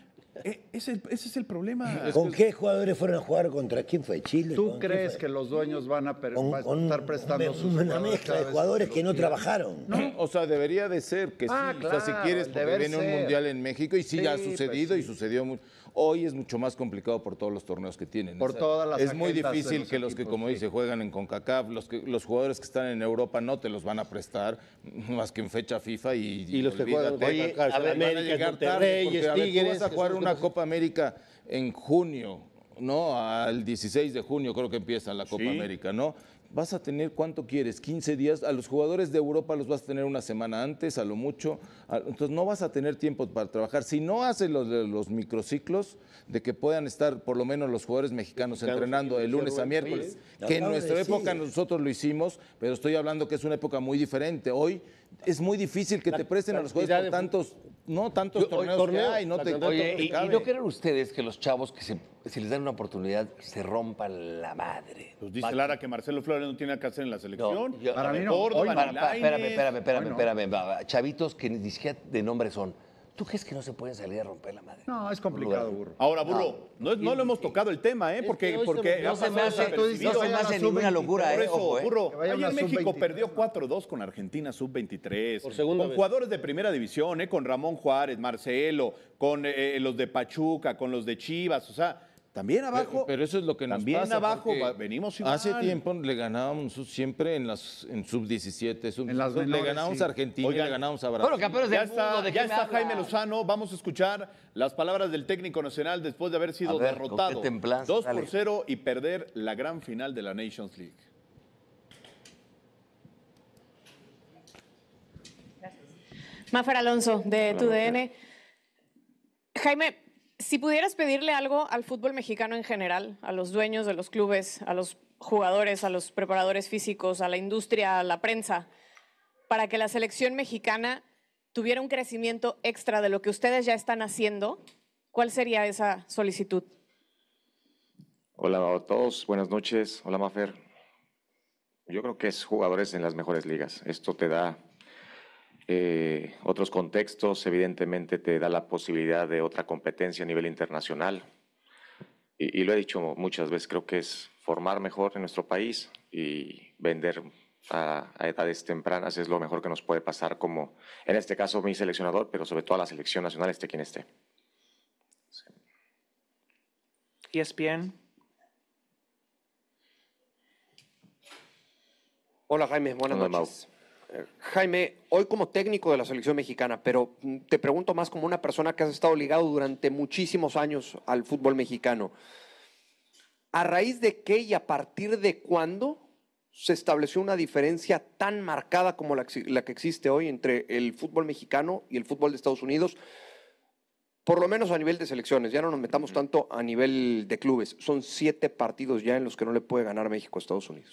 Ese es el problema. ¿Con qué jugadores fueron a jugar contra quién fue? ¿Chile? ¿Tú ¿Con quién crees fue? que los dueños van a Con estar prestando sus una jugadores mezcla cada de vez jugadores que no lo quieran? trabajaron. O sea, debería de ser que sí. Ah, O sea, si claro, quieres, el porque deber viene un ser. mundial en México y sí, ya ha Sí, sucedido pues y sí. sucedió mucho. Hoy es mucho más complicado por todos los torneos que tienen. Por O sea, todas las es muy agendas de difícil los que los que, equipos, como sí. dice, juegan en CONCACAF, los jugadores que están en Europa no te los van a prestar más que en fecha FIFA Y los que juegan olvídate. contra Oye, Cárcel a ver, Van a América, llegar Monterrey, tarde, porque, a ver, tú Tigres. vas a jugar esos una equipos- Copa América en junio, ¿no? Al 16 de junio creo que empieza la Copa Sí. América, ¿no? Vas a tener, ¿cuánto quieres? 15 días. A los jugadores de Europa los vas a tener una semana antes, a lo mucho. Entonces no vas a tener tiempo para trabajar. Si no haces los microciclos, de que puedan estar por lo menos los jugadores mexicanos entrenando de sí, lunes decía a Rubén, miércoles, sí. que en Acabo de nuestra decir. época nosotros lo hicimos, pero estoy hablando que es una época muy diferente. Hoy es muy difícil que te presten a los jugadores por cantidad de tantos torneos que hay. No te, Oye, te ¿y cabe. no creen ustedes que los chavos que si les dan una oportunidad se rompan la madre? Pues dice Lara que Marcelo Flores no tiene nada que hacer en la selección. No, yo- Para a mí ver, no. Córdoba, Hoy no. ni Lainez. Espérame. Chavitos que ni siquiera de nombre son. ¿Tú crees que no se pueden salir a romper la madre? No, es complicado, burro. Ahora, Burro, no lo hemos tocado el tema, ¿eh? Porque, hoy porque No ha se me pasado hace, desapercibido. no se me hace ninguna locura, Por ¿eh? eso, Ojo, ¿eh? Burro, Que vaya ayer una México sub-23, perdió ¿no? 4-2 con Argentina sub-23. Por segunda con vez. jugadores de primera división, con Ramón Juárez, Marcelo, con los de Pachuca, con los de Chivas. O sea, También abajo. Pero eso es lo que nos también pasa. abajo porque venimos igual. Hace tiempo le ganábamos siempre en sub-17, En las le menores, ganábamos sí. a Argentina, y Oigan, le ganábamos a Brasil. Bueno, campeones Ya del mundo, está, ¿de ya qué me está habla? Jaime Lozano. Vamos a escuchar las palabras del técnico nacional después de haber sido A ver, ¿con derrotado qué templanza? 2-0 y perder la gran final de la Nations League. Mafer Alonso, de TUDN. Jaime, si pudieras pedirle algo al fútbol mexicano en general, a los dueños de los clubes, a los jugadores, a los preparadores físicos, a la industria, a la prensa, para que la selección mexicana tuviera un crecimiento extra de lo que ustedes ya están haciendo, ¿cuál sería esa solicitud? Hola a todos, buenas noches. Hola Mafer. Yo creo que es jugadores en las mejores ligas. Esto te da otros contextos, evidentemente te da la posibilidad de otra competencia a nivel internacional. Y lo he dicho muchas veces, creo que es formar mejor en nuestro país y vender a edades tempranas es lo mejor que nos puede pasar, como en este caso mi seleccionador, pero sobre todo a la selección nacional, esté quien esté. Sí. ESPN. Hola Jaime, buenas Hola, noches. Jaime, hoy como técnico de la selección mexicana, pero te pregunto más como una persona que has estado ligado durante muchísimos años al fútbol mexicano. ¿A raíz de qué y a partir de cuándo se estableció una diferencia tan marcada como la que existe hoy entre el fútbol mexicano y el fútbol de Estados Unidos? Por lo menos a nivel de selecciones, ya no nos metamos tanto a nivel de clubes. Son 7 partidos ya en los que no le puede ganar México a Estados Unidos.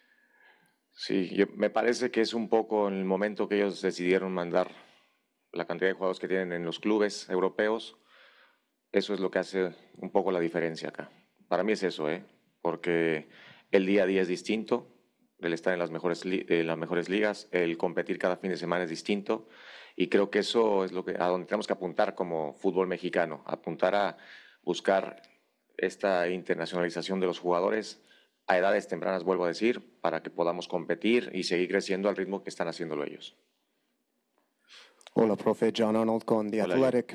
Sí, me parece que es un poco en el momento que ellos decidieron mandar la cantidad de jugadores que tienen en los clubes europeos. Eso es lo que hace un poco la diferencia acá. Para mí es eso, porque el día a día es distinto, el estar en las mejores ligas, el competir cada fin de semana es distinto, y creo que eso es a donde tenemos que apuntar como fútbol mexicano, apuntar a buscar esta internacionalización de los jugadores a edades tempranas, vuelvo a decir, para que podamos competir y seguir creciendo al ritmo que están haciéndolo ellos. Hola, profe. John Arnold con The Hola, Athletic.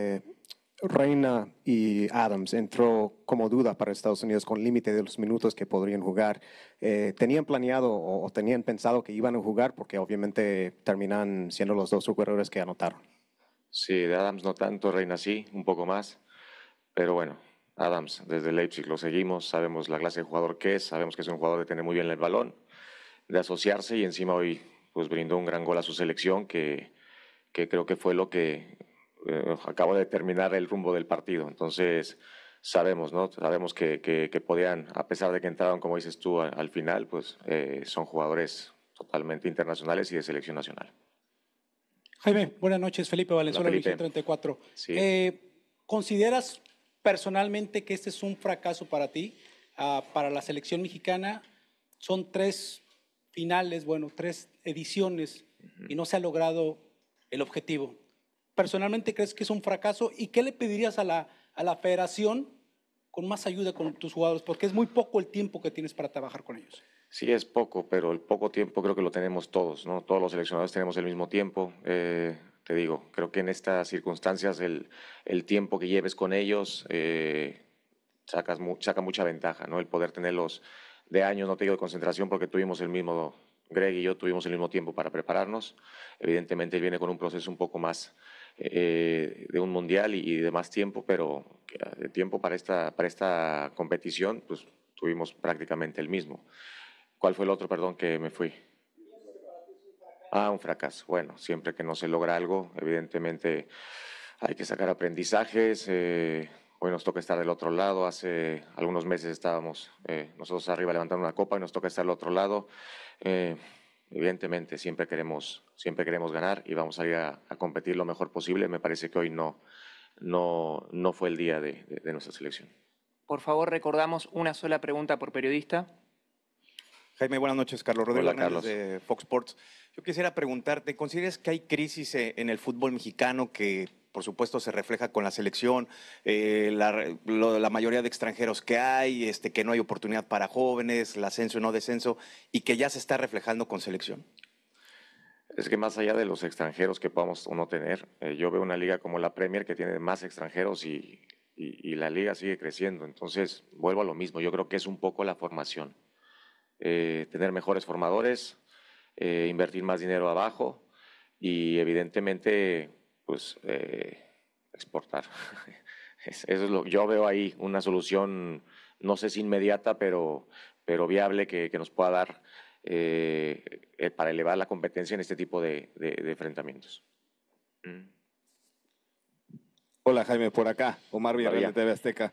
Reina y Adams entró como duda para Estados Unidos con límite de los minutos que podrían jugar. ¿Tenían planeado o tenían pensado que iban a jugar? Porque obviamente terminan siendo los dos jugadores que anotaron. Sí, de Adams no tanto, Reina sí, un poco más, pero bueno. Adams, desde Leipzig lo seguimos, sabemos la clase de jugador que es, sabemos que es un jugador de tener muy bien el balón, de asociarse, y encima hoy pues brindó un gran gol a su selección que creo que fue lo que acabó de determinar el rumbo del partido. Entonces sabemos, ¿no? Sabemos que podían, a pesar de que entraron, como dices tú, al final, pues son jugadores totalmente internacionales y de selección nacional. Jaime, buenas noches. Felipe Valenzuela, Hola, Felipe. Visión 34. Sí. ¿Consideras personalmente que este es un fracaso para ti, para la selección mexicana? Son 3 finales, bueno, 3 ediciones y no se ha logrado el objetivo. ¿Personalmente crees que es un fracaso? ¿Y qué le pedirías a la federación con más ayuda con tus jugadores? Porque es muy poco el tiempo que tienes para trabajar con ellos. Sí, es poco, pero el poco tiempo creo que lo tenemos todos, ¿no? Todos los seleccionadores tenemos el mismo tiempo. Te digo, creo que en estas circunstancias el tiempo que lleves con ellos saca mucha ventaja, ¿no? El poder tenerlos de años, no te digo de concentración, porque tuvimos el mismo, Greg y yo tuvimos el mismo tiempo para prepararnos. Evidentemente él viene con un proceso un poco más de un mundial y de más tiempo, pero de tiempo para esta competición, pues tuvimos prácticamente el mismo. ¿Cuál fue el otro, perdón, que me fui? Un fracaso. Bueno, siempre que no se logra algo, evidentemente hay que sacar aprendizajes. Hoy nos toca estar del otro lado. Hace algunos meses estábamos nosotros arriba levantando una copa y nos toca estar del otro lado. Evidentemente siempre queremos ganar y vamos a ir a competir lo mejor posible. Me parece que hoy no fue el día de nuestra selección. Por favor, recordamos una sola pregunta por periodista. Jaime, buenas noches. Carlos Rodrigo Hola, Hernández Carlos. de Fox Sports. Yo quisiera preguntarte, ¿consideras que hay crisis en el fútbol mexicano que, por supuesto, se refleja con la selección, la mayoría de extranjeros que hay, que no hay oportunidad para jóvenes, el ascenso y no descenso, y que ya se está reflejando con selección? Es que más allá de los extranjeros que podamos o no tener, yo veo una liga como la Premier que tiene más extranjeros y y la liga sigue creciendo. Entonces, vuelvo a lo mismo, yo creo que es un poco la formación. Tener mejores formadores, invertir más dinero abajo y evidentemente, pues, exportar. Eso es lo que yo veo ahí, una solución, no sé si inmediata, pero viable que nos pueda dar para elevar la competencia en este tipo de enfrentamientos. Hola Jaime, por acá, Omar Villarreal de TV Azteca.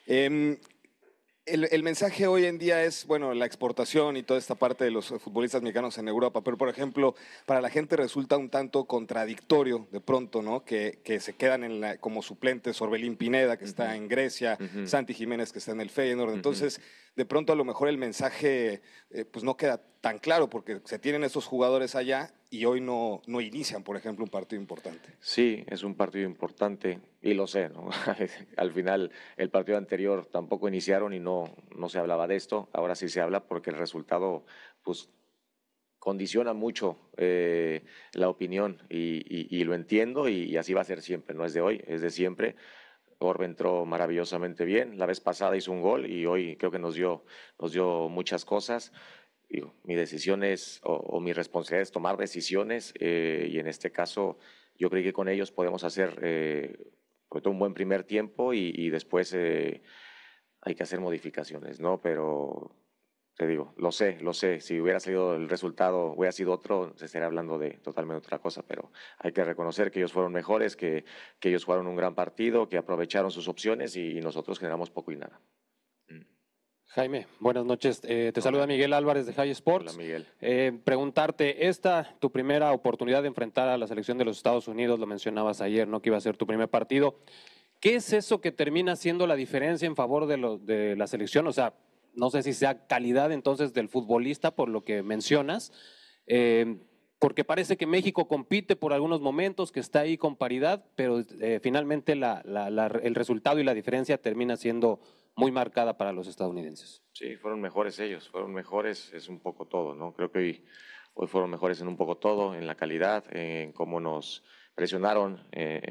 El mensaje hoy en día es, bueno, la exportación y toda esta parte de los futbolistas mexicanos en Europa, pero por ejemplo, para la gente resulta un tanto contradictorio de pronto, ¿no? Que se quedan como suplentes Orbelín Pineda, que está en Grecia, Santi Jiménez, que está en el Feyenoord. Entonces, de pronto a lo mejor el mensaje pues no queda tan claro porque se tienen esos jugadores allá y hoy no inician, por ejemplo, un partido importante. Sí, es un partido importante y lo sé, ¿no? Al final el partido anterior tampoco iniciaron y no se hablaba de esto, ahora sí se habla porque el resultado pues condiciona mucho la opinión y lo entiendo y así va a ser siempre, no es de hoy, es de siempre. Orbe entró maravillosamente bien, la vez pasada hizo un gol y hoy creo que nos dio muchas cosas. Digo, mi decisión es, o mi responsabilidad es tomar decisiones y en este caso yo creo que con ellos podemos hacer sobre todo un buen primer tiempo y después hay que hacer modificaciones, ¿no? Pero te digo, lo sé, si hubiera salido el resultado, hubiera sido otro, se estaría hablando de totalmente otra cosa, pero hay que reconocer que ellos fueron mejores, que ellos jugaron un gran partido, que aprovecharon sus opciones y nosotros generamos poco y nada. Jaime, buenas noches. Te saluda Miguel Álvarez de High Sports. Hola, Miguel. Preguntarte, tu primera oportunidad de enfrentar a la selección de los Estados Unidos, lo mencionabas ayer, ¿no? Que iba a ser tu primer partido. ¿Qué es eso que termina siendo la diferencia en favor de la selección? O sea, no sé si sea calidad entonces del futbolista por lo que mencionas, porque parece que México compite por algunos momentos, que está ahí con paridad, pero finalmente el resultado y la diferencia termina siendo muy marcada para los estadounidenses. Sí, fueron mejores ellos, fueron mejores, es un poco todo, ¿no? Creo que hoy fueron mejores en un poco todo, en la calidad, en cómo nos presionaron,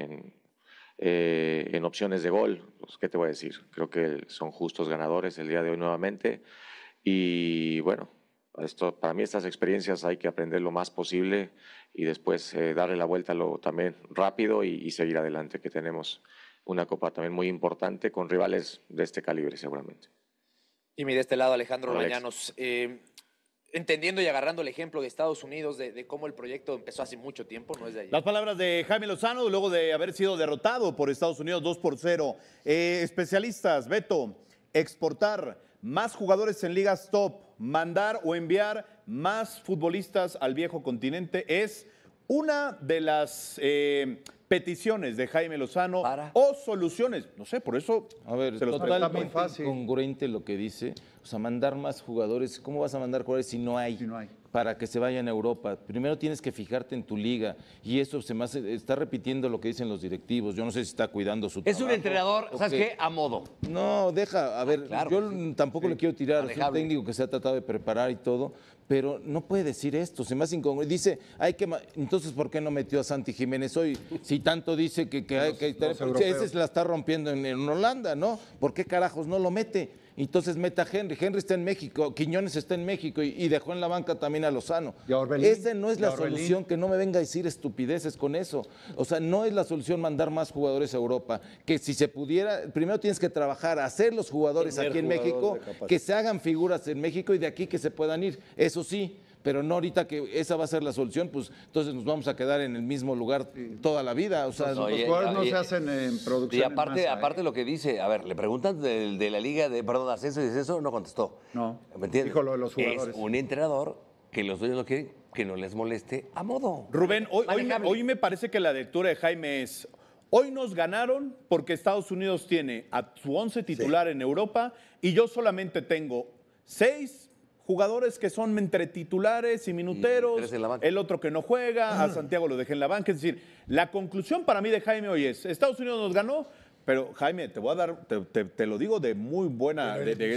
en opciones de gol. Pues, ¿qué te voy a decir? Creo que son justos ganadores el día de hoy nuevamente y bueno, para mí estas experiencias hay que aprender lo más posible y después darle la vuelta también rápido y seguir adelante, que tenemos una copa también muy importante con rivales de este calibre seguramente. Y de este lado Alejandro Alex. Orbañanos, entendiendo y agarrando el ejemplo de Estados Unidos, de cómo el proyecto empezó hace mucho tiempo, no es de ayer. Las palabras de Jaime Lozano luego de haber sido derrotado por Estados Unidos 2-0. Especialistas, Beto, exportar más jugadores en ligas top, mandar o enviar más futbolistas al viejo continente es una de las peticiones de Jaime Lozano o soluciones. No sé, por eso a ver, se los totalmente incongruente lo que dice. O sea, mandar más jugadores. ¿Cómo vas a mandar jugadores si no hay? Para que se vayan a Europa. Primero tienes que fijarte en tu liga. Y eso está repitiendo lo que dicen los directivos. Yo no sé si está cuidando su trabajo. Es un entrenador, ¿sabes qué? A modo. No, deja. A ver, claro yo tampoco le quiero tirar. Es un técnico que se ha tratado de preparar y todo. Pero no puede decir esto. Se me hace incongruente. Dice, entonces, ¿por qué no metió a Santi Jiménez hoy? Si tanto dice que hay que estar. Ese se la está rompiendo en Holanda, ¿no? ¿Por qué carajos no lo mete? Entonces meta a Henry. Henry está en México, Quiñones está en México y dejó en la banca también a Lozano. Esa no es la solución, que no me venga a decir estupideces con eso. O sea, no es la solución mandar más jugadores a Europa. Que si se pudiera, primero tienes que trabajar, hacer los jugadores aquí en México, que se hagan figuras en México y de aquí que se puedan ir. Eso sí. Pero no ahorita que esa va a ser la solución, pues entonces nos vamos a quedar en el mismo lugar toda la vida. O sea, los jugadores no se hacen en producción. Y aparte lo que dice, a ver, le preguntan de la liga de ascenso y descenso, no contestó. No. ¿Me entiendes? Dijo lo de los jugadores. Es un entrenador que los dueños no quieren que no les moleste a modo. Rubén, hoy me parece que la lectura de Jaime es: hoy nos ganaron porque Estados Unidos tiene a su 11 titular en Europa y yo solamente tengo 6 jugadores que son entre titulares y minuteros, el otro que no juega, a Santiago lo dejé en la banca. Es decir, la conclusión para mí de Jaime hoy es: Estados Unidos nos ganó, pero Jaime, te voy a dar, te lo digo de muy buena,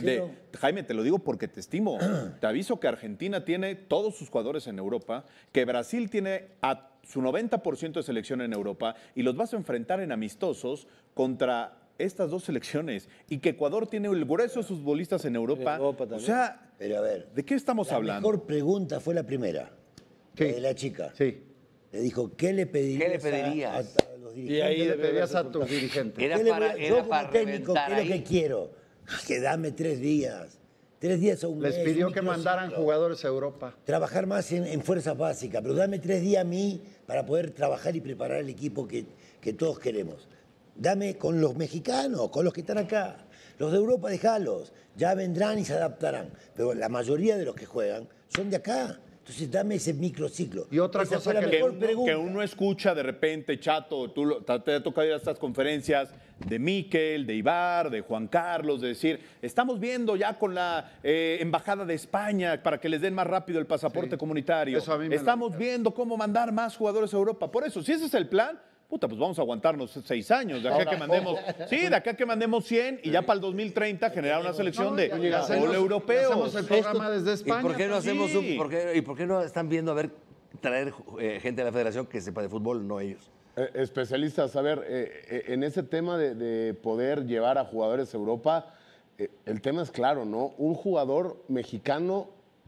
Jaime, te lo digo porque te estimo. Te aviso que Argentina tiene todos sus jugadores en Europa, que Brasil tiene a su 90% de selección en Europa y los vas a enfrentar en amistosos contra estas dos selecciones y que Ecuador tiene el grueso de sus futbolistas en Europa. O sea, pero a ver, ¿de qué estamos hablando? La mejor pregunta fue la primera, la de la chica. Sí. Le dijo, ¿qué le pedirías, ¿Qué le pedirías? a los dirigentes? Y ahí le pedirías a tus dirigentes. Era ¿Qué le para, voy a- era yo para como técnico, reventar ¿qué es lo ahí. que quiero? Que dame 3 días. 3 días o un Les mes, pidió un que mandaran microciclo. jugadores a Europa. Trabajar más en fuerzas básicas, pero dame 3 días a mí para poder trabajar y preparar el equipo que todos queremos. Dame con los mexicanos, con los que están acá. Los de Europa, dejalos. Ya vendrán y se adaptarán. Pero la mayoría de los que juegan son de acá. Entonces dame ese microciclo. Y otra Esa cosa fue la Que mejor uno, pregunta. que uno escucha de repente, Chato, te ha tocado ir a estas conferencias de Miquel, de Ibar, de Juan Carlos, de decir, estamos viendo ya con la Embajada de España para que les den más rápido el pasaporte comunitario. Eso a mí me lo Estamos viendo cómo mandar más jugadores a Europa. Por eso, si ese es el plan, puta, pues vamos a aguantarnos 6 años. De acá Ahora, que mandemos, ojo. sí, de acá que mandemos 100 y ya para el 2030 generar una selección de hacemos- all europeos. hacemos el programa desde España. ¿Y por qué no Sí. hacemos ¿y por qué no están viendo a ver traer gente de la federación que sepa de fútbol, no ellos? Especialistas, a ver, en ese tema de poder llevar a jugadores a Europa, el tema es claro, ¿no? Un jugador mexicano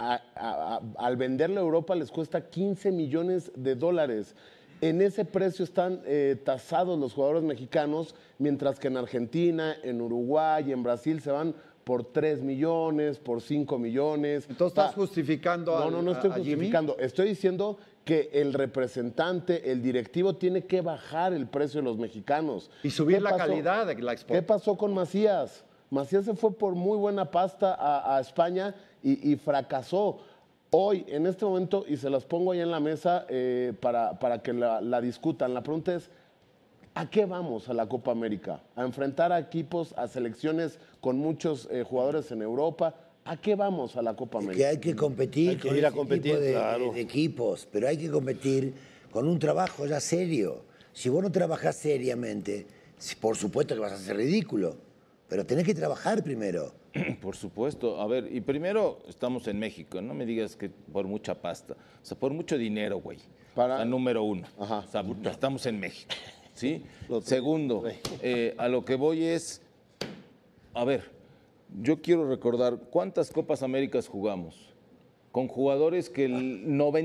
al venderlo a Europa les cuesta 15 millones de dólares. En ese precio están tasados los jugadores mexicanos, mientras que en Argentina, en Uruguay, en Brasil se van por 3 millones, por 5 millones. Entonces estás justificando No estoy a Jimmy. justificando. Estoy diciendo que el representante, el directivo, tiene que bajar el precio de los mexicanos. Y subir ¿Qué la pasó? calidad de la ¿Qué export. pasó con Macías? Macías se fue por muy buena pasta a España y fracasó. Hoy, en este momento, y se las pongo ahí en la mesa para que la discutan, la pregunta es, ¿a qué vamos a la Copa América? ¿A enfrentar a equipos, a selecciones con muchos jugadores en Europa? ¿A qué vamos a la Copa América? Que hay que competir Hay que con ir a ese competir, tipo claro. de equipos, pero hay que competir con un trabajo ya serio. Si vos no trabajás seriamente, por supuesto que vas a ser ridículo, pero tenés que trabajar primero. Por supuesto. A ver, y primero estamos en México, no me digas que por mucha pasta, o sea, por mucho dinero, güey. O sea, número uno. O sea, estamos en México, ¿sí? Segundo, a lo que voy es, a ver, yo quiero recordar cuántas Copas Américas jugamos. Con jugadores que el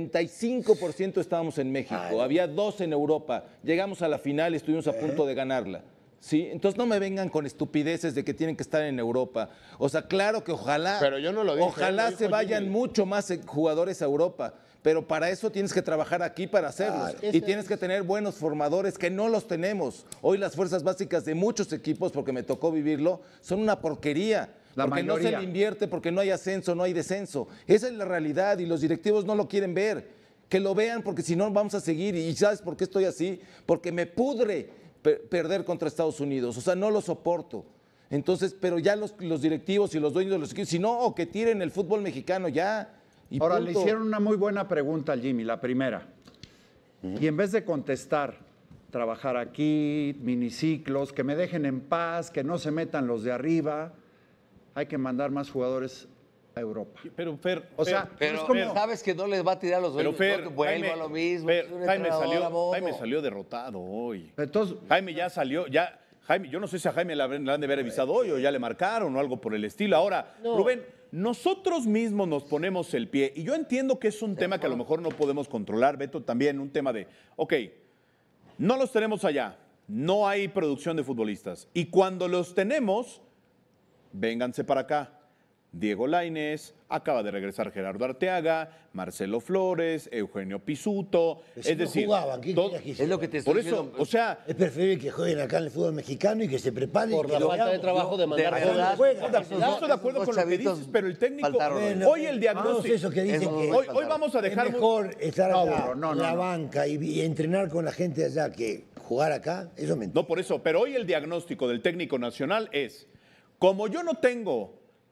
95% estábamos en México, había 2 en Europa, llegamos a la final y estuvimos a punto de ganarla. ¿Sí? Entonces no me vengan con estupideces de que tienen que estar en Europa. O sea, claro que ojalá, Pero yo no lo dije, ojalá lo dijo se vayan Jimmy. mucho más jugadores a Europa. Pero para eso tienes que trabajar aquí para hacerlo. Y tienes que tener buenos formadores que no los tenemos. Hoy las fuerzas básicas de muchos equipos, porque me tocó vivirlo, son una porquería. La porque no mayoría. se le invierte, porque no hay ascenso, no hay descenso. Esa es la realidad y los directivos no lo quieren ver. Que lo vean porque si no vamos a seguir. Y ¿sabes por qué estoy así? Porque me pudre perder contra Estados Unidos. O sea, no lo soporto. Entonces, pero ya los directivos y los dueños de los equipos, si no, o que tiren el fútbol mexicano ya. Y Ahora, punto. le hicieron una muy buena pregunta al Jimmy, la primera. Y en vez de contestar, trabajar aquí, miniciclos, que me dejen en paz, que no se metan los de arriba, hay que mandar más jugadores a Europa. Pero, Fer, O sea, Pero es como- sabes que no les va a tirar los Pero dueños, Fer, no, vuelvo Jaime, a lo mismo. Fer, es un Jaime entrenador a modo. salió derrotado hoy. Entonces, Jaime ya salió, Jaime, yo no sé si a Jaime le han de haber avisado hoy o ya le marcaron o algo por el estilo. Ahora, Rubén, nosotros mismos nos ponemos el pie y yo entiendo que es un tema que a lo mejor no podemos controlar, Beto, también un tema de, ok, no los tenemos allá, no hay producción de futbolistas y cuando los tenemos, vénganse para acá. Diego Lainez, acaba de regresar Gerardo Arteaga, Marcelo Flores, Eugenio Pisuto, Pero si es no decir, jugaban, ¿qué querías que Es lo que te estoy por eso, diciendo. o sea, Es preferible que jueguen acá en el fútbol mexicano y que se preparen. Por y la que lo falta de veamos. trabajo de mandar de jóvenes. verdad, juegan. yo estoy de acuerdo esos con lo que chavitos dices, pero el técnico, faltaron. Bueno, hoy el diagnóstico, vamos a eso que dicen Eso que hoy vamos a dejar es mejor estar No, acá, burro, no, en no, la no. banca y entrenar con la gente allá que jugar acá, eso es mentira. no por eso, pero hoy el diagnóstico del técnico nacional es, como yo no tengo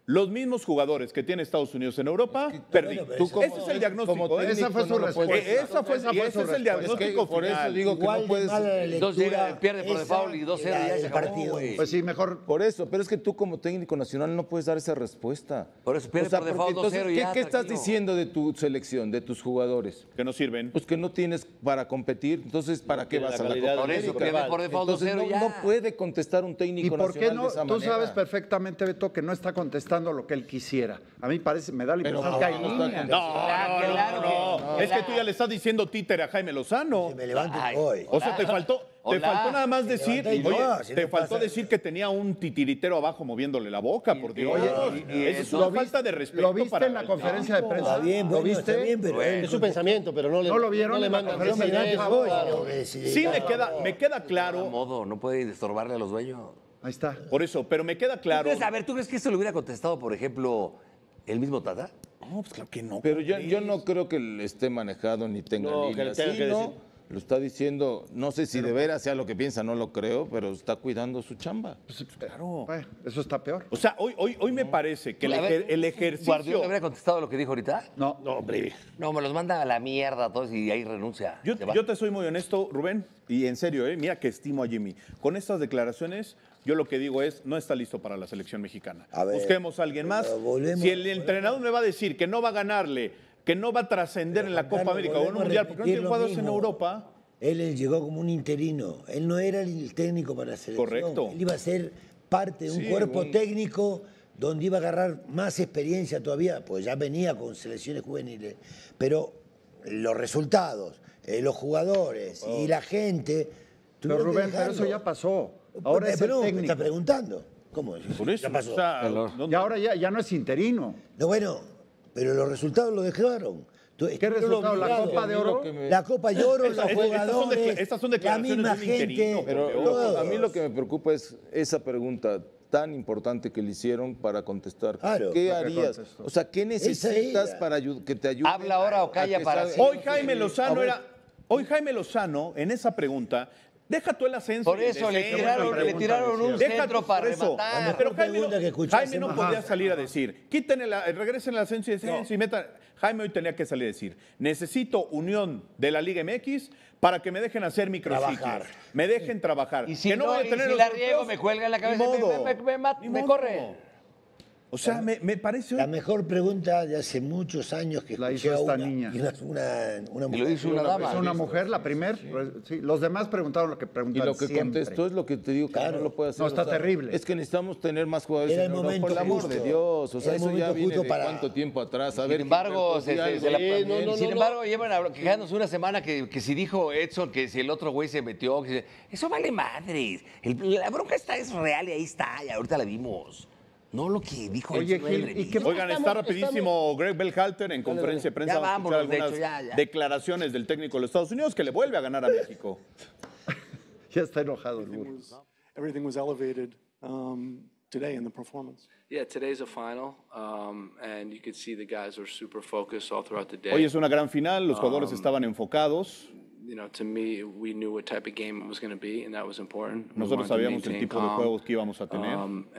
los mismos jugadores que tiene Estados Unidos en Europa, perdí. Ese es el diagnóstico. Esa fue su respuesta. Ese es el diagnóstico por eso final. digo que no puedes... Pierde por default y 2-0 ya se acabó, güey. Pues sí, mejor. Por eso, pero es que tú como técnico nacional no puedes dar esa respuesta. Por eso pierde por default 2-0 y ya. ¿Qué estás diciendo de tu selección, de tus jugadores? Que no sirven. Pues que no tienes para competir, entonces ¿para qué vas a la Copa Por eso América? pierde por default 2-0 ya. No puede contestar un técnico ¿Y por qué nacional no? de esa Tú manera. sabes perfectamente, Beto, que no está contestando lo que él quisiera. A mí me da la impresión que hay línea. No. Es que tú ya le estás diciendo títere a Jaime Lozano. Me levanto y voy. O sea, te faltó nada más decir, te faltó pasa. decir que tenía un titiritero abajo moviéndole la boca, por Dios. Eso es lo una falta de respeto. ¿Lo viste en la conferencia de prensa? Está bien, ¿Lo bueno, viste? está bien, pero Es su pensamiento, pero no le, ¿No lo vieron no le en la mandan conferencia de mensajes. prensa? Sí, me queda claro. Modo, no puede estorbarle a los dueños. Ahí está. Por eso, pero me queda claro. ¿Tú crees que esto lo hubiera contestado, por ejemplo, el mismo Tata? No, pues claro que no. Pero yo no creo que le esté manejado ni tenga No, línea. que tenga Sí, que ¿no? decir. Lo está diciendo, no sé si de veras sea lo que piensa, no lo creo, pero está cuidando su chamba. Claro. Bueno, eso está peor. O sea, hoy me parece que el ejercicio. ¿Guardiola habría contestado lo que dijo ahorita? No. No, hombre. No, me los manda a la mierda todos y ahí renuncia. Yo te soy muy honesto, Rubén, y en serio, mira que estimo a Jimmy. Con estas declaraciones, yo lo que digo es, no está listo para la selección mexicana. A ver, Busquemos a alguien más. Si el entrenador me va a decir que no va a ganarle, que no va a trascender en la Copa América o en un Mundial, porque no tiene jugadores en Europa. Él llegó como un interino. Él no era el técnico para la selección. Correcto. Él iba a ser parte de un cuerpo técnico donde iba a agarrar más experiencia todavía, pues ya venía con selecciones juveniles. Pero los resultados, los jugadores y la gente... Pero tuvieron que Rubén, pero dejarlo. eso ya pasó. Ahora es el Pero me técnico. está preguntando. ¿Cómo es? Por eso, Ya pasó. o sea, Y ahora ya no es interino. No, bueno, pero los resultados lo dejaron. ¿Qué resultado? ¿La Copa de Oro? La Copa de Oro, los Estas jugadores, son la declaraciones misma de un interino, gente. Pero todos. a mí lo que me preocupa es esa pregunta tan importante que le hicieron para contestar. Claro. ¿Qué Lo que harías? contestó. O sea, ¿qué necesitas era. para que te ayude? Habla ahora o calla para salga? siempre. Hoy Jaime Lozano en esa pregunta, deja tú el ascenso. Por eso le tiraron un centro para rematar. Pero pregunta que escuché Jaime hace no más. podía salir a decir, regresen el ascenso y descenso y metan. Jaime hoy tenía que salir a decir, necesito unión de la Liga MX para que me dejen hacer microciclos, me dejen trabajar. Y si que no, voy a y tener si los la riego, resultados, me cuelga en la ni cabeza, modo. me corre. O sea, me parece... La mejor pregunta de hace muchos años que La escuché hizo esta a una, niña. y una Y lo mujer. hizo una dama. Es una mujer, la primer. Sí, los demás preguntaron lo que Y preguntan lo que siempre. contestó es lo que te digo que Claro. no lo puede hacer. No, está o sea, terrible. Es que necesitamos tener más jugadores Era en el Europa, por el momento amor justo. de Dios. O sea, Era el eso ya momento viene justo de para- cuánto tiempo atrás. A Sin ver, embargo, Gilberto, di algo. sin embargo, llevan quejándose una semana que si dijo Edson, que si el otro güey se metió, eso vale madres. La bronca es real y ahí está, y ahorita la vimos. No lo que dijo Oye, Edson, Gil, ¿y qué- Oigan, está rapidísimo Greg Berhalter en conferencia de prensa. Ya Vamos a escuchar vámonos, de hecho, algunas ya. declaraciones del técnico de los Estados Unidos que le vuelve a ganar a México. Ya está enojado el burro. Everything was elevated today in the performance. Yeah, today's a final, and you could see the guys were super focused all throughout the day. Hoy es una gran final, los jugadores estaban enfocados. You know, to me, we knew what type of game it was going to be, and that was important. We Nosotros wanted to sabíamos el maintain tipo de calm, juegos que íbamos a tener.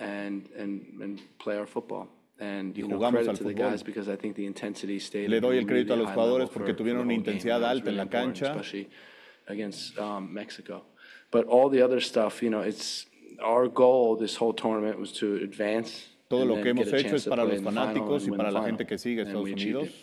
and play our football. And Y you know, jugamos credit al to the fútbol. guys because I think the intensity stayed Le at doy a el crédito a really los high jugadores level porque for tuvieron the una whole game, intensidad and that was alta en la really important, cancha. especially against Mexico. But all the other stuff, you know, it's our goal this whole tournament was to advance. Todo and lo then que hemos get a hecho chance es to para play los in the final fanáticos and y win para the la final. gente que sigue a And Estados we achieved Unidos. it.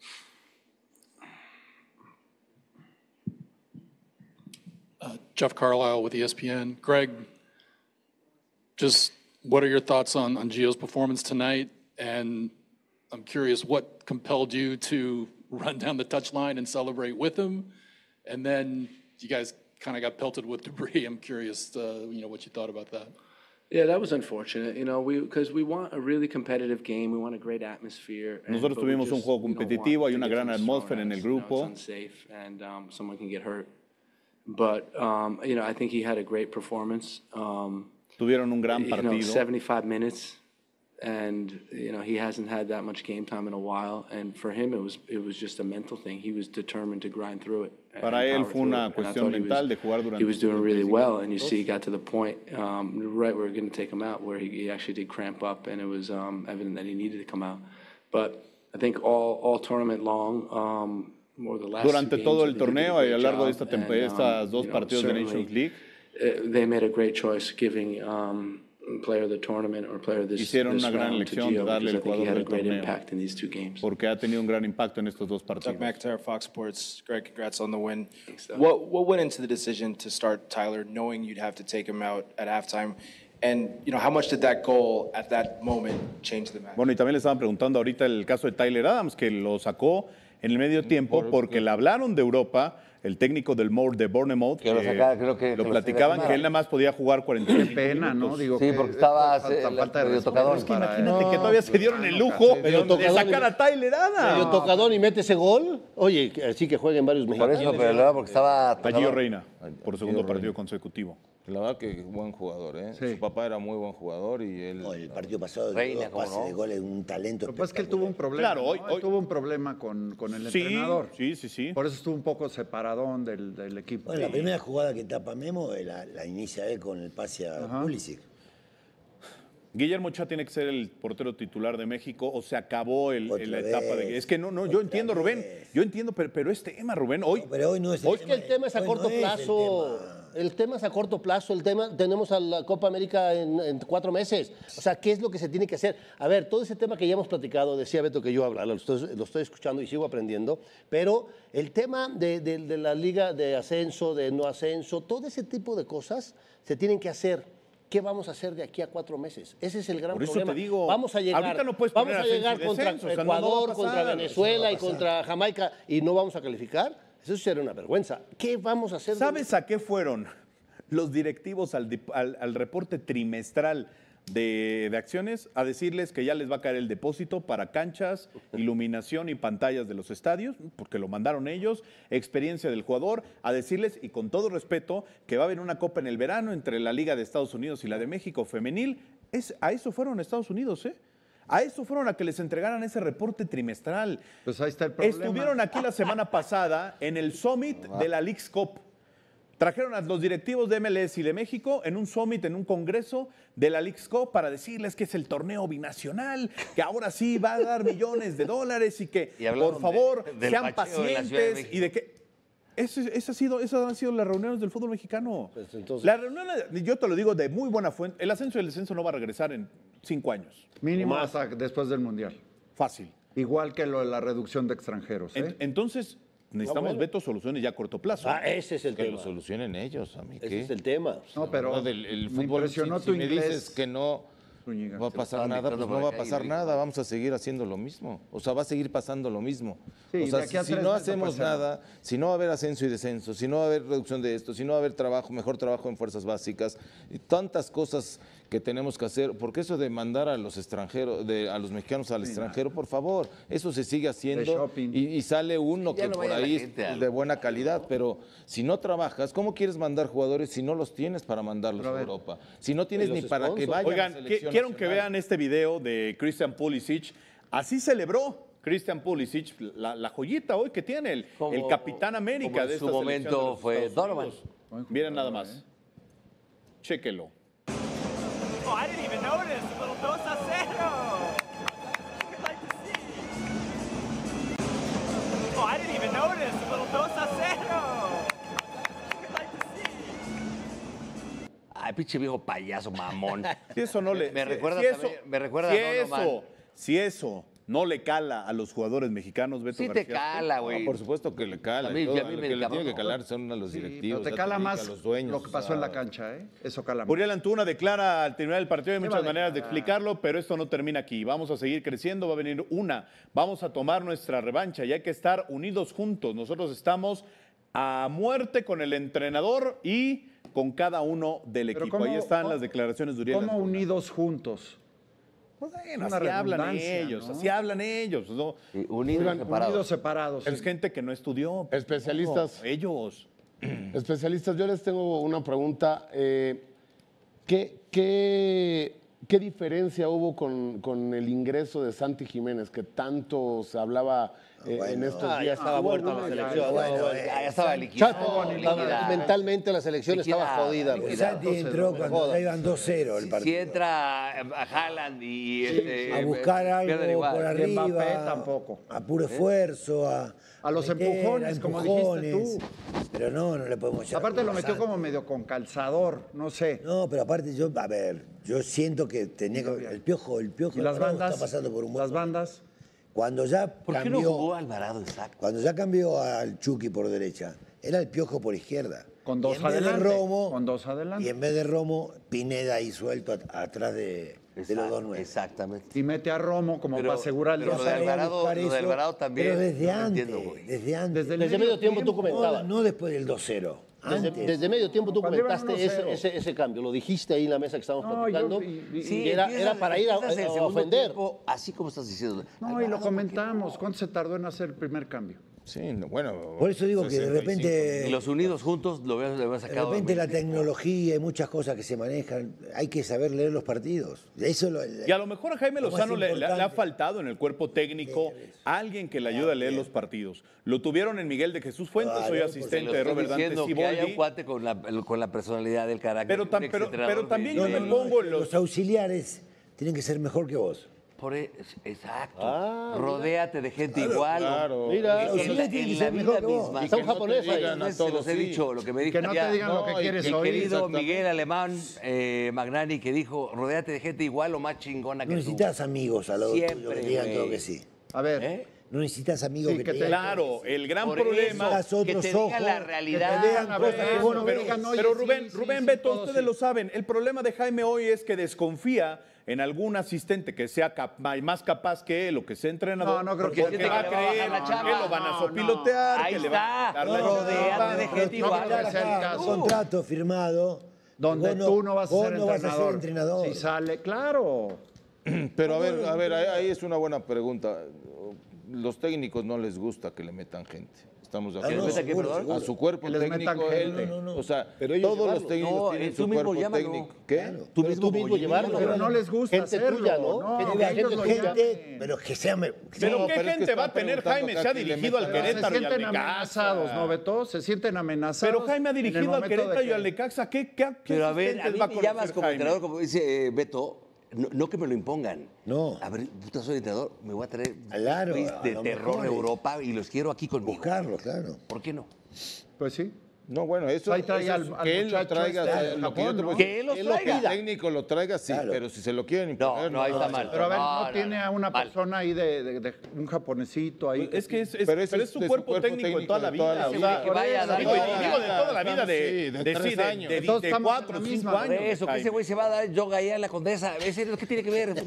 Jeff Carlisle with ESPN. Greg, just what are your thoughts on Gio's performance tonight? And I'm curious what compelled you to run down the touchline and celebrate with him? And then you guys kind of got pelted with debris. I'm curious, what you thought about that. Yeah, that was unfortunate, because we want a really competitive game. We want a great atmosphere. Nosotros but we tuvimos un just, juego we don't competitivo, want hay to una get gran things thrown atmósfera en at el us, you know, grupo. It's unsafe, and someone can get hurt. But, I think he had a great performance. Tuvieron un gran partido. 75 minutes And he hasn't had that much game time in a while. And for him, it was just a mental thing. He was determined to grind through it. Para él fue una cuestión mental de jugar durante. He was doing really well, and you see, he got to the point right where we're going to take him out, where he actually did cramp up, and it was evident that he needed to come out. But I think all tournament long, more the last durante two todo games, el torneo y a lo largo de job, estas dos partidos de Nations League, they made a great choice giving player of the tournament or player of this hicieron una gran round to elección de Gio, darle because el I think he jugador had a del great torneo impact in these two games. porque ha tenido un gran impacto en estos dos Chuck partidos. McIntyre, Fox Sports. Greg, congrats on the win. What went into the decision to start Tyler, knowing you'd have to take him out at halftime? And, how much did that goal at that moment change the match? Bueno, y también le estaban preguntando ahorita el caso de Tyler Adams, que lo sacó en el medio tiempo porque le hablaron de Europa, el técnico del Moore de Bournemouth, Que lo sacara, creo que lo lo platicaban sacara. que él nada más podía jugar 45 Qué pena, ¿no? minutos. Digo, Sí, que porque estaba falta de medio respeto tocadón. Es que para imagínate él. que todavía se dieron el lujo de sacar a Tyler Adams. Medio tocadón y mete ese gol. Oye, así que jueguen varios Por mexicanos. eso, pero luego porque estaba A Gio Reina, por segundo partido consecutivo. La verdad que buen jugador, ¿eh? Sí. Su papá era muy buen jugador y él... No, el partido pasado, Reina, dos ¿cómo pases no? de gol, es un talento Lo que pasa es que él tuvo un problema. Claro, hoy- ¿no? Él tuvo un problema con el Sí, entrenador. sí. Por eso estuvo un poco separadón del equipo. Bueno, la primera jugada que tapa Memo la inicia él con el pase a Ajá. Pulisic. Guillermo Ochoa tiene que ser el portero titular de México o se acabó Otra la etapa de... vez. Es que no, yo entiendo, Rubén. vez. Yo entiendo, pero es tema, Rubén. Hoy, Pero hoy no es Es que el tema es a hoy corto no es el plazo. tema. El tema es a corto plazo. El tema, tenemos a la Copa América en 4 meses. O sea, ¿qué es lo que se tiene que hacer? A ver, todo ese tema que ya hemos platicado, decía Beto que yo hablar, lo estoy escuchando y sigo aprendiendo, pero el tema de la liga de ascenso, de no ascenso, todo ese tipo de cosas se tienen que hacer. ¿Qué vamos a hacer de aquí a 4 meses? Ese es el gran Por eso problema. te digo, vamos a llegar, ahorita no puedes vamos poner a llegar ascenso y contra descenso, o sea, no va a Ecuador, pasar, contra eso no Venezuela va a y pasar. contra Jamaica y no vamos a calificar. Eso sería una vergüenza. ¿Qué vamos a hacer? ¿Sabes a qué fueron los directivos al reporte trimestral de acciones? A decirles que ya les va a caer el depósito para canchas, iluminación y pantallas de los estadios, porque lo mandaron ellos, experiencia del jugador, a decirles, y con todo respeto, que va a haber una copa en el verano entre la Liga de Estados Unidos y la de México femenil. A eso fueron Estados Unidos, ¿eh? A eso fueron a que les entregaran ese reporte trimestral. Pues ahí está el problema. Estuvieron aquí la semana pasada en el Summit de la Leagues Cup. Trajeron a los directivos de MLS y de México en un summit, en un congreso de la Leagues Cup para decirles que es el torneo binacional, que ahora sí va a dar millones de dólares y que, por favor, del sean bacheo de la Ciudad de pacientes México. y de que... Esas han sido las reuniones del fútbol mexicano. Pues entonces- Las reuniones, yo te lo digo de muy buena fuente, el ascenso y el descenso no va a regresar en 5 años. Mínimo Más. hasta después del Mundial. Fácil. Igual que lo de la reducción de extranjeros. Entonces, necesitamos, bueno. Beto, soluciones ya a corto plazo. Ese es el Que tema. lo solucionen ellos, a mí Ese qué. es el tema. No, pero No, el me fútbol, impresionó si tu me inglés. dices que no Zúñiga. va a pasar estaban nada, pues dictando no va por a acá y pasar dijo. nada, vamos a seguir haciendo lo mismo. O sea, va a seguir pasando lo mismo. Sí, o sea, de aquí a si 3 no meses hacemos puede ser. nada, si no va a haber ascenso y descenso, si no va a haber reducción de esto, si no va a haber trabajo, mejor trabajo en fuerzas básicas, y tantas cosas que tenemos que hacer, porque eso de mandar a los extranjeros, a los mexicanos al extranjero, por favor, eso se sigue haciendo shopping. y sale uno Ya que no por vaya la ahí gente es de buena calidad, pero si no trabajas, ¿cómo quieres mandar jugadores si no los tienes para mandarlos Pero a a ver. Europa? Si no tienes Y los ni para que sponsors. vayan Oigan, a la selección quiero que nacional. vean este video de Christian Pulisic. Así celebró Christian Pulisic la joyita hoy que tiene el Capitán América como en de su esta momento selección de los fue Estados Donovan. Unidos. Miren nada más. Chéquelo. Oh, I didn't even notice. A little 2-0. I'd like to see. Oh, I didn't even notice. A little 2-0. I'd like to see. Ay, pinche viejo payaso, mamón. Si eso no le... Me si- recuerda si también- me recuerda si a Donovan. si eso no le cala a los jugadores mexicanos, Beto Sí te García. cala, güey. No, por supuesto que le cala. A mí- y todo, y a mí lo me que le encabronó. tiene que calar son a los Sí, directivos. pero te a cala Tulica, más a los dueños. lo que pasó en la cancha, ¿eh? Eso cala más. Uriel Antuna declara al terminar el partido, hay muchas va a maneras de declarar? explicarlo, pero esto no termina aquí. Vamos a seguir creciendo, va a venir una. Vamos a tomar nuestra revancha y hay que estar unidos juntos. Nosotros estamos a muerte con el entrenador y con cada uno del Pero equipo. Ahí están las declaraciones de Uriel ¿Cómo Antuna. unidos juntos? Bueno, Una así hablan redundancia, ellos, ¿no? así hablan ellos. ¿no? Unidos separados. Unidos separados. Es gente que no estudió. Especialistas. No, ellos. Especialistas, yo les tengo una pregunta. ¿Qué ¿Qué diferencia hubo con el ingreso de Santi Jiménez, que tanto se hablaba en estos días? Ya estaba muerta la selección. Ya estaba liquidado. Chato, mentalmente la selección estaba jodida. Santi entró cuando ya iban 2-0 el partido. Si entra a Haaland y a buscar pierden algo igual. por arriba, Mbappé tampoco. a puro esfuerzo, A los meter, empujones, como dijiste tú. Pero no le podemos echar. Aparte lo culpa a metió Santi. como medio con calzador, no sé. No, pero aparte yo siento que tenía que el piojo ¿Y las Alvarado bandas? está pasando por un buen Las bandas. Cuando ya ¿Por qué cambió, no jugó Alvarado? Exacto. cuando ya cambió al Chucky por derecha, era el Piojo por izquierda. Con Y dos en vez de adelante. Romo, Con dos adelante. y en vez de Romo, Pineda ahí suelto atrás de los dos nueve. Exactamente. Y mete a Romo como para asegurar el pero Yo lo de sabía Alvarado, buscar lo de eso, Alvarado también. Pero desde no lo antes, entiendo, güey. desde antes. Desde medio tiempo tú comentabas. No después del 2-0. Antes. Desde medio tiempo tú Cuando iban comentaste 1-0. ese cambio, lo dijiste ahí en la mesa que estábamos No, platicando. Sí, y era para ir a empiezas el segundo ofender. tiempo, así como estás diciendo. No, y lo comentamos. ¿Cuánto se tardó en hacer el primer cambio? Sí, bueno. Por eso digo que de 65. repente. Y los unidos juntos lo veo De sacado. repente la tecnología y muchas cosas que se manejan, hay que saber leer los partidos. Eso Y a lo mejor a Jaime lo más Lozano le ha importante. faltado en el cuerpo técnico alguien que le ayude a leer los partidos. Lo tuvieron en Miguel de Jesús Fuentes, Claro, soy pues, asistente de Robert Dante diciendo que haya un Siboldi. cuate con la personalidad del carácter. Pero también yo me pongo en Los auxiliares tienen que ser mejor que vos. Exacto. Rodéate de gente igual. Claro. Mira, Los auxiliares tienen que ser mejor que vos. Está un japonés ahí. Se los he dicho, lo que me dijo Que no te digan lo que quieres el oír. querido Exactamente. Miguel Alemán Magnani, que dijo, rodéate de gente igual o más chingona No que tú. necesitas amigos a los Siempre, que digan güey. todo que sí. A ver. No necesitas amigos Sí, que que te te- digan. Claro, el gran Por problema. eso, que te digan la realidad. que te digan A cosas ver, que vos no pero, digas. pero Rubén, Beto, todo ustedes sí. lo saben. El problema de Jaime hoy es que desconfía en algún asistente que sea más capaz que él o que sea entrenador. No, no creo que- porque que va a le va a bajar creer la que chamba. lo van a No, sopilotear, Ahí que le van a está. dar la Rodéate chamba. de gente no igual. creo que sea el Un caso. contrato firmado. Donde Vos tú no vas a vos ser no vas a ser entrenador. entrenador. Si sale, claro. Pero a ver, ahí es una buena pregunta. Los técnicos no les gusta que le metan gente. Estamos de Ah, acuerdo. no, seguro, A seguro. su cuerpo Que les metan técnico, gente. él, o sea, Pero ellos todos los llevarlo. técnicos No, tienen tú su mismo cuerpo llámalo. técnico. ¿Qué? Claro. Tú mismo llevarlo. Pero no les gusta Gente hacerlo. tuya, ¿no? No, Gente que tuya, ellos gente lo tuya. llamen. Pero que sea. Pero No, ¿qué pero es que gente va a están tener preguntando Jaime? acá Se ha que le dirigido al metan- Se Querétaro y al sienten Necaxa. amenazados, ¿no, Beto? Se sienten amenazados. Pero Jaime ha en el dirigido al momento de Querétaro y que- al Necaxa. ¿Qué Pero a ver, a asistentes mí va a me llamas conocer como Jaime? entrenador, como dice Beto, no que me lo impongan. No. A ver, puta, soy entrenador, me voy a traer Claro, país a de lo terror mejor de es. Europa y los quiero aquí conmigo. Buscarlo, claro. ¿Por qué no? Pues sí. No, bueno, eso, Ahí trae eso al- es al que él lo muchacho traiga, este o sea, de lo que yo Japón, te ¿no? puedo Que él los decir, traiga. el técnico lo traiga, sí, Claro. pero si se lo quieren imponer, No, ahí está mal. Pero a ver, No, no, no, tiene a una mal. persona ahí de un japonesito ahí. Es que Pero ese es es su de cuerpo técnico de toda la vida. O sea, que vaya a dar- digo, y digo de toda la vida, Sí, de de 3 años. Entonces de estamos 4 en o la 5 misma. años. Por eso, que ese Jaime. güey se va a dar yoga allá en la Condesa. ¿Qué tiene que ver?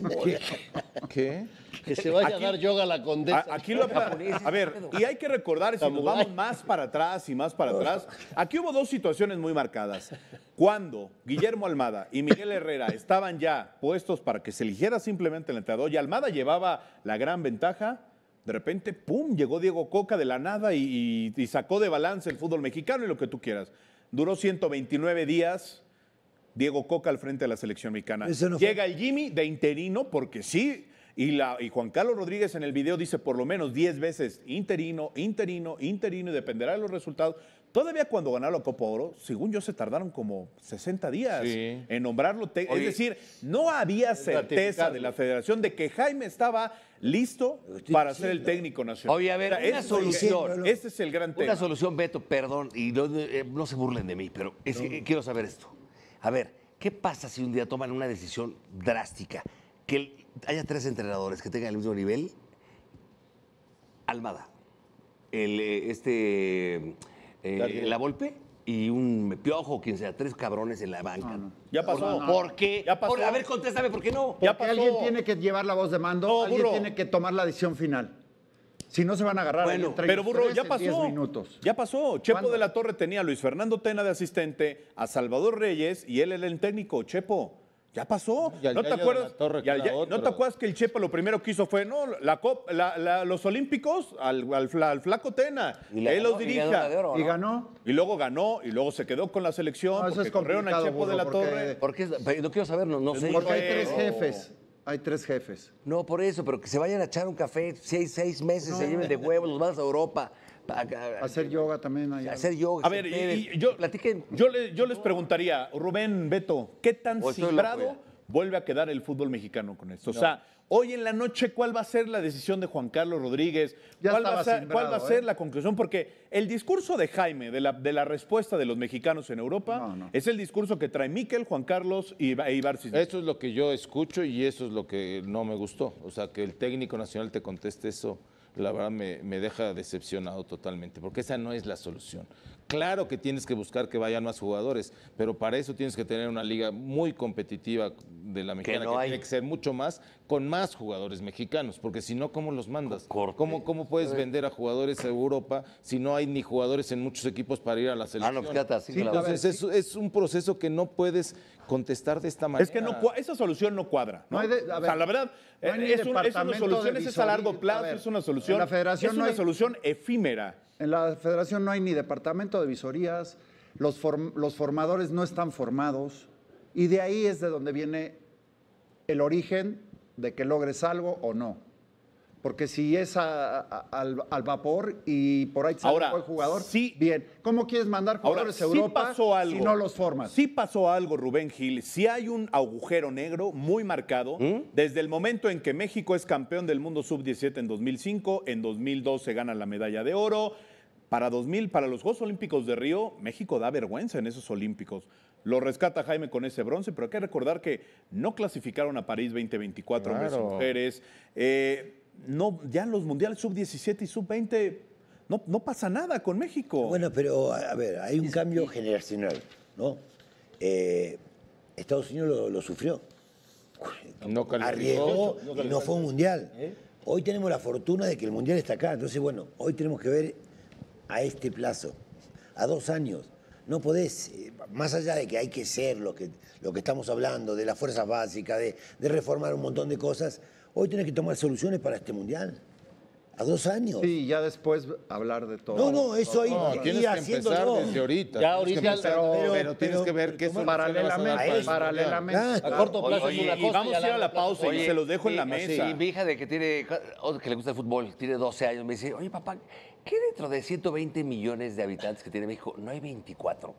¿Qué? Que se vaya Aquí- a dar yoga a la condesa. Aquí a ver, y hay que recordar, si nos vamos más para atrás y más para atrás, aquí hubo dos situaciones muy marcadas. Cuando Guillermo Almada y Miguel Herrera estaban ya puestos para que se eligiera simplemente el entrenador y Almada llevaba la gran ventaja, de repente, ¡pum!, llegó Diego Coca de la nada y sacó de balance el fútbol mexicano y lo que tú quieras. Duró 129 días Diego Coca al frente de la selección mexicana. Eso no fue- Llega el Jimmy de interino, porque sí, y Juan Carlos Rodríguez en el video dice por lo menos 10 veces interino, y dependerá de los resultados. Todavía cuando ganaron la Copa Oro, según yo, se tardaron como 60 días Sí. en nombrarlo. Es Oye, decir, no había certeza de la federación de que Jaime estaba listo para ser el técnico nacional. Oye, a ver, O sea, una ese es el- solución. Ese es el gran tema. Una solución, Beto, perdón, y no se burlen de mí, pero es que quiero saber esto. A ver, ¿qué pasa si un día toman una decisión drástica? Que haya 3 entrenadores que tengan el mismo nivel. Almada, la Volpe y un Piojo, quien sea, 3 cabrones en la banca. Ya pasó. ¿Por qué? Ya pasó. A ver, contéstame, ¿por qué no? Ya Porque pasó. alguien tiene que llevar la voz de mando, No, alguien burro. tiene que tomar la decisión final. Si no se van a agarrar ahí Bueno, entre Pero ellos burro, tres ya en pasó. 10 minutos. Ya pasó. Chepo ¿Cuándo? de la Torre tenía a Luis Fernando Tena de asistente, a Salvador Reyes y él era el técnico, Chepo. Ya pasó. Y al ¿No te Yayo de acuerdas? la Torre, Y al que era Ya- ¿No otro. te acuerdas que el Chepa lo primero que hizo fue, no, los Olímpicos al Flaco Tena, Y la él los ganó, y dirija. ganó la de oro, ¿no? Y ganó. Y luego ganó, y luego se quedó con la selección, No, eso porque es corrieron al complicado, Chepo de la Burro, porque- Torre. ¿Por qué? Pero no quiero saber, no sé. Porque hay tres Pero- jefes. Hay tres jefes. No, por eso, pero que se vayan a echar un café 6 meses, se lleven de huevos, los mandas a Europa. Hacer yoga también allá. Hacer yoga. A ver, y yo, yo les preguntaría, Rubén, Beto, ¿qué tan O estoy cifrado loco vuelve a quedar el fútbol mexicano con esto? O No. sea, hoy en la noche, ¿cuál va a ser la decisión de Juan Carlos Rodríguez? Ya ¿Cuál va estaba a sembrado, ser ¿eh? la conclusión? Porque el discurso de Jaime, de la respuesta de los mexicanos en Europa, es el discurso que trae Miquel, Juan Carlos e Ibar Cisneros. Eso es lo que yo escucho y eso es lo que no me gustó. O sea, que el técnico nacional te conteste eso, la verdad me deja decepcionado totalmente, porque esa no es la solución. Claro que tienes que buscar que vayan más jugadores, pero para eso tienes que tener una liga muy competitiva de la mexicana, no que hay. tiene que ser mucho más, con más jugadores mexicanos, porque si no, ¿cómo los mandas? ¿Cómo puedes vender a jugadores a Europa si no hay ni jugadores en muchos equipos para ir a la selección? pues quédate así con la boca. Entonces es un proceso que no puedes contestar de esta manera. Es que esa solución no cuadra. ¿no? No hay de- a O ver, sea, la verdad, no hay ni es una departamento solución, de es a largo visoría. plazo, A ver, es una solución, en la federación es no una hay- solución efímera. En la federación no hay ni departamento de visorías, los formadores no están formados y de ahí es de donde viene el origen de que logres algo o no. Porque si es al vapor y por ahí sale Ahora, un buen jugador, sí. bien. ¿Cómo quieres mandar Ahora, jugadores a sí Europa pasó algo. si no los formas? Sí pasó algo, Rubén Gil. Sí hay un agujero negro muy marcado desde el momento en que México es campeón del mundo sub-17 en 2005, en 2012 gana la medalla de oro. Para los Juegos Olímpicos de Río, México da vergüenza en esos Olímpicos. Lo rescata Jaime con ese bronce, pero hay que recordar que no clasificaron a París 2024 hombres y Claro. mujeres. No, ya en los mundiales sub-17 y sub-20 no pasa nada con México. Bueno, pero a ver, hay un cambio generacional, ¿no? Estados Unidos lo sufrió. No Arriesgó calificó. y no fue un mundial. Hoy tenemos la fortuna de que el mundial está acá. Entonces, bueno, hoy tenemos que ver a este plazo, a 2 años. No podés, más allá de que hay que ser lo que estamos hablando, de las fuerzas básicas, de reformar un montón de cosas, hoy tenés que tomar soluciones para este mundial. A 2 años. Sí, ya después hablar de todo. No, eso ahí No, tienes ir que empezar haciéndolo. desde ahorita. Ya Tienes que ahorita, empezar, pero tienes que ver qué solución le vas a dar para el Paralelamente. mundial. a corto plazo Oye, es una y cosa. vamos a ir a la pausa y Oye, se los dejo en la sí, mesa. Y mi hija de que le gusta el fútbol, tiene 12 años, me dice, oye papá, ¿qué dentro de 120 millones de habitantes que tiene México no hay 24?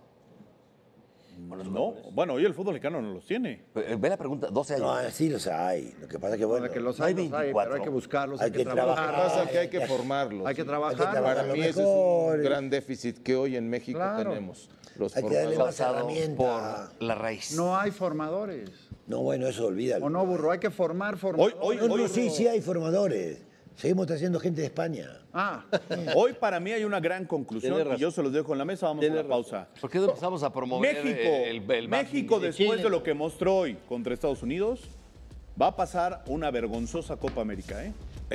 No, bueno, hoy el fútbol mexicano no los tiene. Ve la pregunta, 12 años. No, sí los hay. Lo que pasa es que, bueno, Que los No hay hay, pero 24. hay que buscarlos, Hay hay que que trabajar. Lo que pasa es que hay que formarlos. Hay que sí. trabajar. Para lo mí ese es mejor. un gran déficit que hoy en México Claro. tenemos. Los hay que darle formadores. más Basado herramientas. por la raíz. No hay formadores. No, bueno, eso olvídalo. O no, burro, hay que formar formadores. No, sí hay formadores. Seguimos trayendo gente de España. Ah, Hoy para mí hay una gran conclusión Tiene razón. y yo se los dejo en la mesa, vamos a la pausa. ¿Por qué no empezamos a promover México el después Chile. de lo que mostró hoy contra Estados Unidos, va a pasar una vergonzosa Copa América.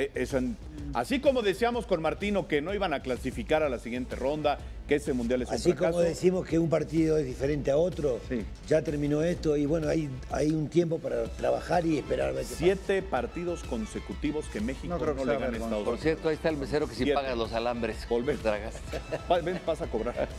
Así como decíamos con Martino que no iban a clasificar a la siguiente ronda, que ese mundial es un Así fracaso. como decimos que un partido es diferente a otro, Sí. ya terminó esto y bueno, hay un tiempo para trabajar y esperar a ver qué pasa. 7 partidos consecutivos que México No creo que le sea gana a vergonzoso. Estados Por Unidos. cierto, ahí está el mesero que sí 7. paga los alambres. Volver. que tragas. Ven, pasa a cobrar.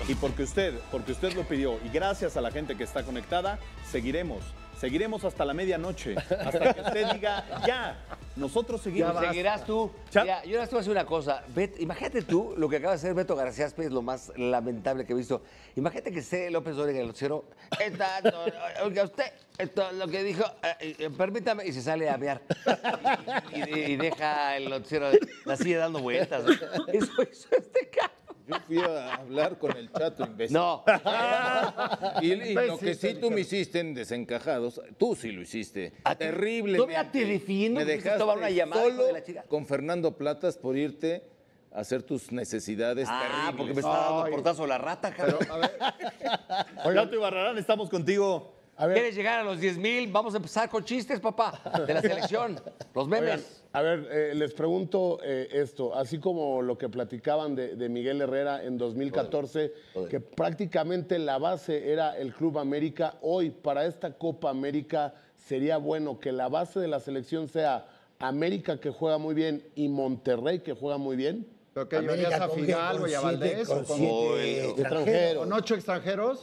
y porque usted lo pidió y gracias a la gente que está conectada, seguiremos hasta la medianoche, hasta que usted diga, ya, nosotros seguimos. Seguirás tú. Mira, yo les voy a decir una cosa. Imagínate tú lo que acaba de hacer Beto García Aspe, es lo más lamentable que he visto. Imagínate que esté López Dóriga en el noticiero. Oiga, usted, esto lo que dijo, permítame, y se sale a mear. Y deja el noticiero, la sigue dando vueltas. Eso hizo este cabrón. Yo fui a hablar con el Chato, imbécil. No. Y lo que sí tú me hiciste en Desencajados, tú sí lo hiciste. Terrible. Todavía te defiendo. Me que dejaste tomar una llamada, hijo solo de la chica. con Fernando Platas por irte a hacer tus necesidades terribles. Porque me está dando portazo la rata, cabrón. Chato y Barrarán, estamos contigo. ¿Quieres llegar a los 10,000? Vamos a empezar con chistes, papá, de la selección. Los memes. Oigan, a ver, les pregunto esto. Así como lo que platicaban de Miguel Herrera en 2014, que prácticamente la base era el Club América. Hoy, para esta Copa América, sería bueno que la base de la selección sea América, que juega muy bien, y Monterrey, que juega muy bien. ¿Pero qué llevarías a Fidalgo y a Valdés? ¿O con 8 extranjeros?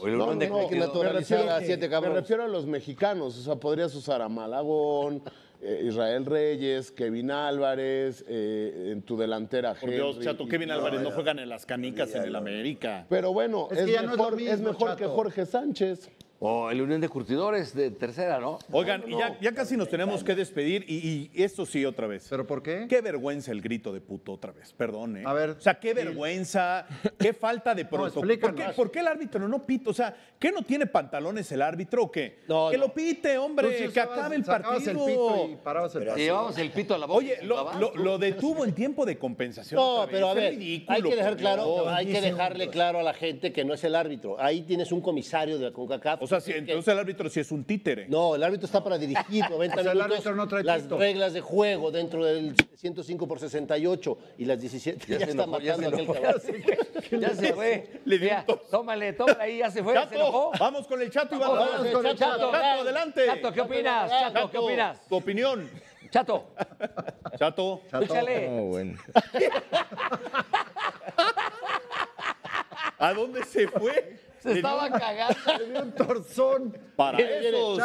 Me refiero a los mexicanos. O sea, podrías usar a Malagón, Israel Reyes, Kevin Álvarez, en tu delantera. Por Dios, Chato, Kevin Álvarez no juegan en las canicas en el América. Pero bueno, es mejor que Jorge Sánchez. O el Unión de Curtidores de tercera, ¿no? Oigan, y ya casi nos tenemos que despedir y esto sí otra vez. ¿Pero por qué? Qué vergüenza el grito de puto otra vez, perdón, ¿eh? A ver. O sea, qué vergüenza, qué falta de protocolo. ¿Por qué el árbitro no pita? O sea, ¿qué no tiene pantalones el árbitro o qué? Que lo pite, hombre, que acabe el partido. El pito y parabas el partido. Llevamos el pito a la boca. Oye, lo detuvo en tiempo de compensación. No, pero a ver, ridículo, hay que dejar claro, hay que 10 dejarle claro a la gente que no es el árbitro. Ahí tienes un comisario de la CONCACAF. O sea, si entonces el árbitro sí es un títere. No, el árbitro está para dirigir 90 O sea, el minutos árbitro no trae las pito. reglas de juego dentro del 105/68 y las 17 ya está matando a aquel cabrón. Ya se fue. Mira, tómale ahí, ya se fue. Chato, ¿Se enojó? vamos con el Chato y Vamos con el Chato. Chato, adelante. Chato, ¿qué opinas? Chato, ¿qué opinas? Tu opinión. Chato. Chato. Escúchale. No, bueno. ¿A dónde se fue? Se estaba cagando. Le dio un torzón. Para eso.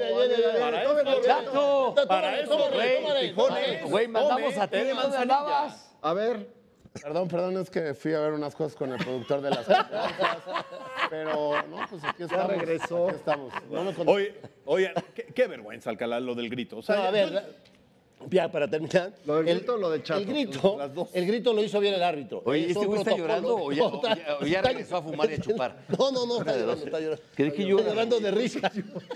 Chato. Para eso, Güey, mandamos a ti. ¿Dónde andabas? A ver. Perdón, es que fui a ver unas cosas con el productor de las conferencias. Pero, no, pues aquí estamos. Ya regresó. Aquí estamos. No me Oye, qué vergüenza, Alcalá, lo del grito. O sea, No, a ver, ya para terminar. ¿Lo del grito o lo del Chato? El grito lo hizo bien el árbitro. Oye, ¿este güey está llorando o ya está regresó a fumar y a chupar? No, está llorando. ¿Qué dije yo? Está llorando de risa.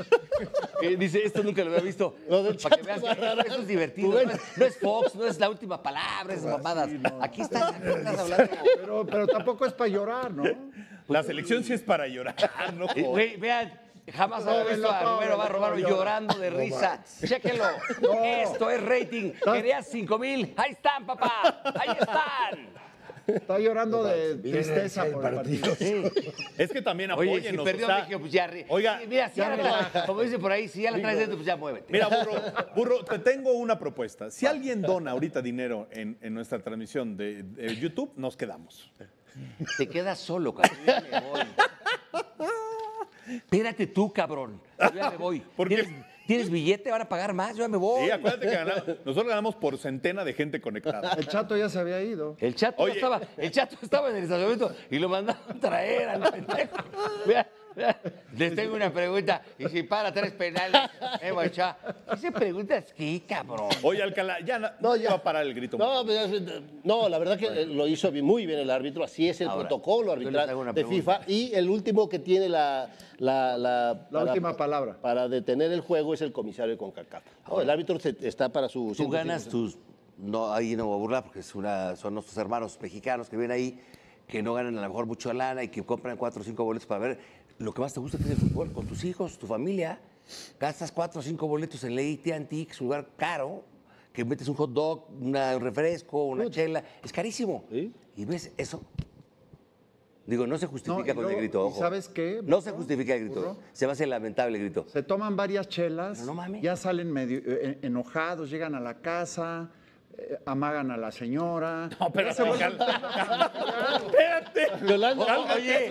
Dice, esto nunca lo había visto. Lo del Para que Chato veas que eso es divertido. No es Fox, no es la última palabra, esas mamadas. Aquí estás hablando. Pero tampoco es para llorar, ¿no? La selección sí es para llorar, ¿no? Güey, vean, jamás había visto a Romero Barro llorando de risa. Chéquenlo. Esto es rating. Querías 5,000. Ahí están, papá. Ahí están. Está llorando de tristeza por el partido. Es que también Oye, si apóyennos. perdió o sea, México, pues ya. Oiga, Mira, si ya como dice por ahí, si ya la traes dentro, pues ya muévete. Mira, Burro, te tengo una propuesta. Si alguien dona ahorita dinero en nuestra transmisión de YouTube, nos quedamos. Te quedas solo, cabrón. Ya me voy. Espérate tú, cabrón. Yo ya me voy. ¿Tienes billete? ¿Van a pagar más? Yo ya me voy. Sí, acuérdate que nosotros ganamos por centena de gente conectada. El Chato ya se había ido. El Chato estaba en el estacionamiento y lo mandaron traer al pendejo. Mira, les tengo una pregunta. Y si para 3 penales, me voy a echar. ¿Qué preguntas qué, cabrón? Oye, Alcalá, ya va a parar el grito. No, la verdad que lo hizo muy bien el árbitro. Así es el protocolo arbitral de FIFA. Y el último que tiene la última palabra para detener el juego es el comisario de CONCACAF. No, el árbitro está para su... Tú ganas tus... No, ahí no voy a burlar porque son nuestros hermanos mexicanos que viven ahí, que no ganan a lo mejor mucho lana y que compran 4 o 5 boletos para ver lo que más te gusta, que es el fútbol, con tus hijos, tu familia. Gastas 4 o 5 boletos en la AT&T, que es un lugar caro, que metes un hot dog, un refresco, una chela. Es carísimo. ¿Sí? Y ves eso. Digo, no se justifica con el grito, ojo. ¿Sabes qué? No se justifica el grito. Se me hace lamentable el grito. Se toman varias chelas, no mames. ya salen medio enojados, llegan a la casa, amagan a la señora. No, pero espérate. Oye,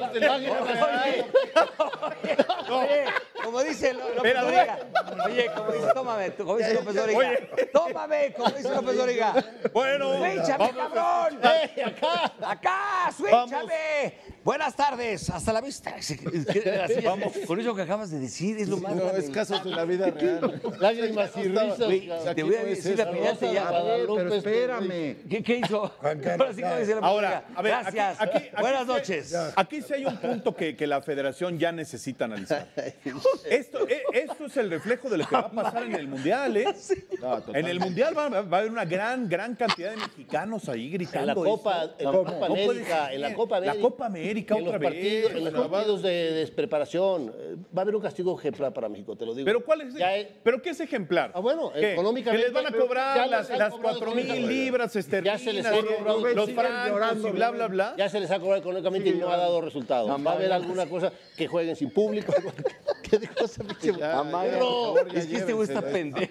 como dice López Dóriga. Oye, como dice, tómame, como dice López Dóriga. Tómame, como dice López Dóriga. Bueno, ¡Switchame, cabrón! ¡Acá! ¡Switchame! Buenas tardes, hasta la vista. Vamos. Con eso que acabas de decir, es lo más. No, es casos de la vida real. Lágrimas y risas. Te voy a decir la piñata ya. Pero espérame. ¿Qué hizo? Ahora sí, como dice López Ahora, Dóriga. a ver, gracias. Buenas noches. Aquí sí hay un punto que la federación ya necesita analizar. Esto es el reflejo de lo que va a pasar en el Mundial, ¿eh? No, En el Mundial va a haber una gran cantidad de mexicanos ahí gritando. En la Copa, esto. en la Copa América, en la Copa América. La Copa América otra vez. En los partidos de despreparación. Va a haber un castigo ejemplar para México, te lo digo. ¿Pero cuál es? ¿Pero qué es ejemplar? Bueno, ¿Qué? económicamente. Que les van a cobrar las 4,000 libras esterlinas, ya se les ha cobrado, los francos y bla, bla, bla. Ya se les ha cobrado económicamente y no ha dado resultados. Va a haber alguna cosa que jueguen sin público. ¿Qué cosa, pinche? Es que este güey está pendejo.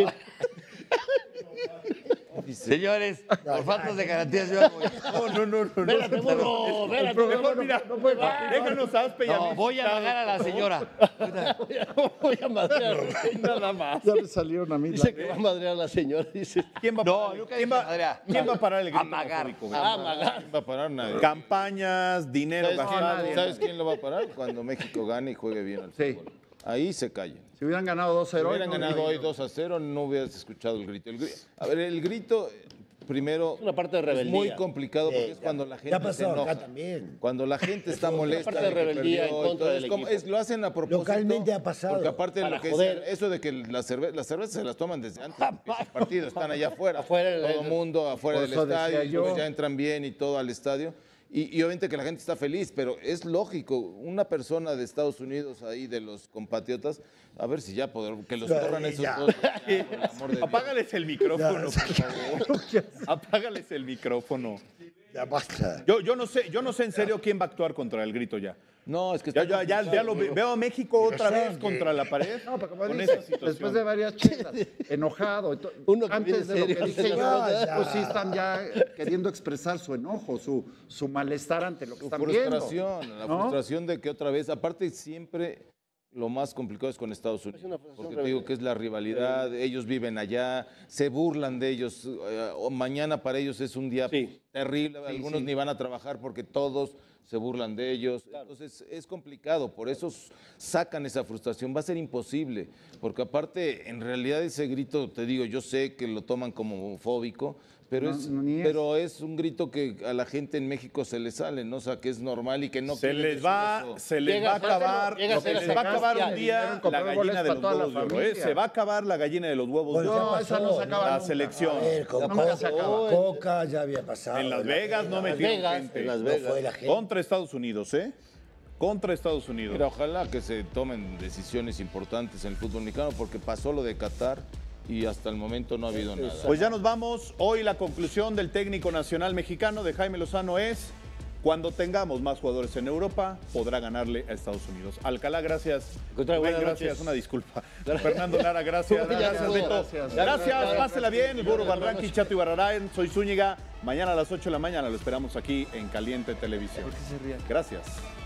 Señores, por faltas de garantías yo voy. No. Espérate, burro, espérate. Mejor, mira, déjanos a Aspe y a mí. No, voy a pagar a la señora. Voy a madrear nada más. Ya me salieron a mí. Dice que va a madrear a la señora. Dice. ¿Quién va a parar el grito? Amagar. ¿Quién va a parar? Nadie. Campañas, dinero gastado. ¿Sabes quién lo va a parar? Cuando México gane y juegue bien al fútbol. Ahí se callan. Si hubieran ganado 2-0. Si hubieran ganado hoy 2-0, no hubieras escuchado el grito. A ver, el grito, primero, una parte de rebeldía. Es muy complicado porque es cuando la gente se enoja. También. Cuando la gente está molesta. Una parte de rebeldía en contra del equipo. Lo hacen a propósito. Localmente ha pasado. Porque aparte de lo que dicen, eso de que las cervezas se las toman desde antes del partido, están allá afuera. Todo el mundo afuera del estadio, pues ya entran bien y todo al estadio. Y obviamente que la gente está feliz, pero es lógico, una persona de Estados Unidos ahí, de los compatriotas, a ver si ya que los corran esos dos. Apágales el micrófono, por favor. Apágales el micrófono. Ya basta. Yo no sé en serio quién va a actuar contra el grito ya. No, es que ya lo veo a México otra vez contra la pared. No, pero como con dice, esa situación. después de varias chelas, enojado. Antes de lo que dije yo, pues sí están ya queriendo expresar su enojo, su malestar ante lo que están viendo. La frustración de que otra vez, aparte siempre lo más complicado es con Estados Unidos, porque te digo que es la rivalidad, ellos viven allá, se burlan de ellos, mañana para ellos es un día terrible, algunos ni van a trabajar porque todos se burlan de ellos, entonces es complicado, por eso sacan esa frustración, va a ser imposible, porque aparte en realidad ese grito, te digo, yo sé que lo toman como homofóbico, pero, es un grito que a la gente en México se le sale, ¿no? O sea, que es normal y que no se les va a acabar un día la gallina de los huevos de oro, ¿eh? Se va a acabar la gallina de los huevos de oro. No, esa no se acaba la selección. Coca ya había pasado. En Las Vegas no metieron gente. No fue la gente. Contra Estados Unidos, ¿eh? Contra Estados Unidos. Mira, ojalá que se tomen decisiones importantes en el fútbol mexicano porque pasó lo de Qatar y hasta el momento no ha habido nada. Pues ya nos vamos. Hoy la conclusión del técnico nacional mexicano de Jaime Lozano es: cuando tengamos más jugadores en Europa, podrá ganarle a Estados Unidos. Alcalá, gracias. Gracias, una disculpa. Fernando Lara, gracias. Gracias, Beto. Gracias, pásela bien. El Burro Barranqui, Chato Ibarrarán, soy Zúñiga. Mañana a las 8 de la mañana lo esperamos aquí en Caliente Televisión. Gracias.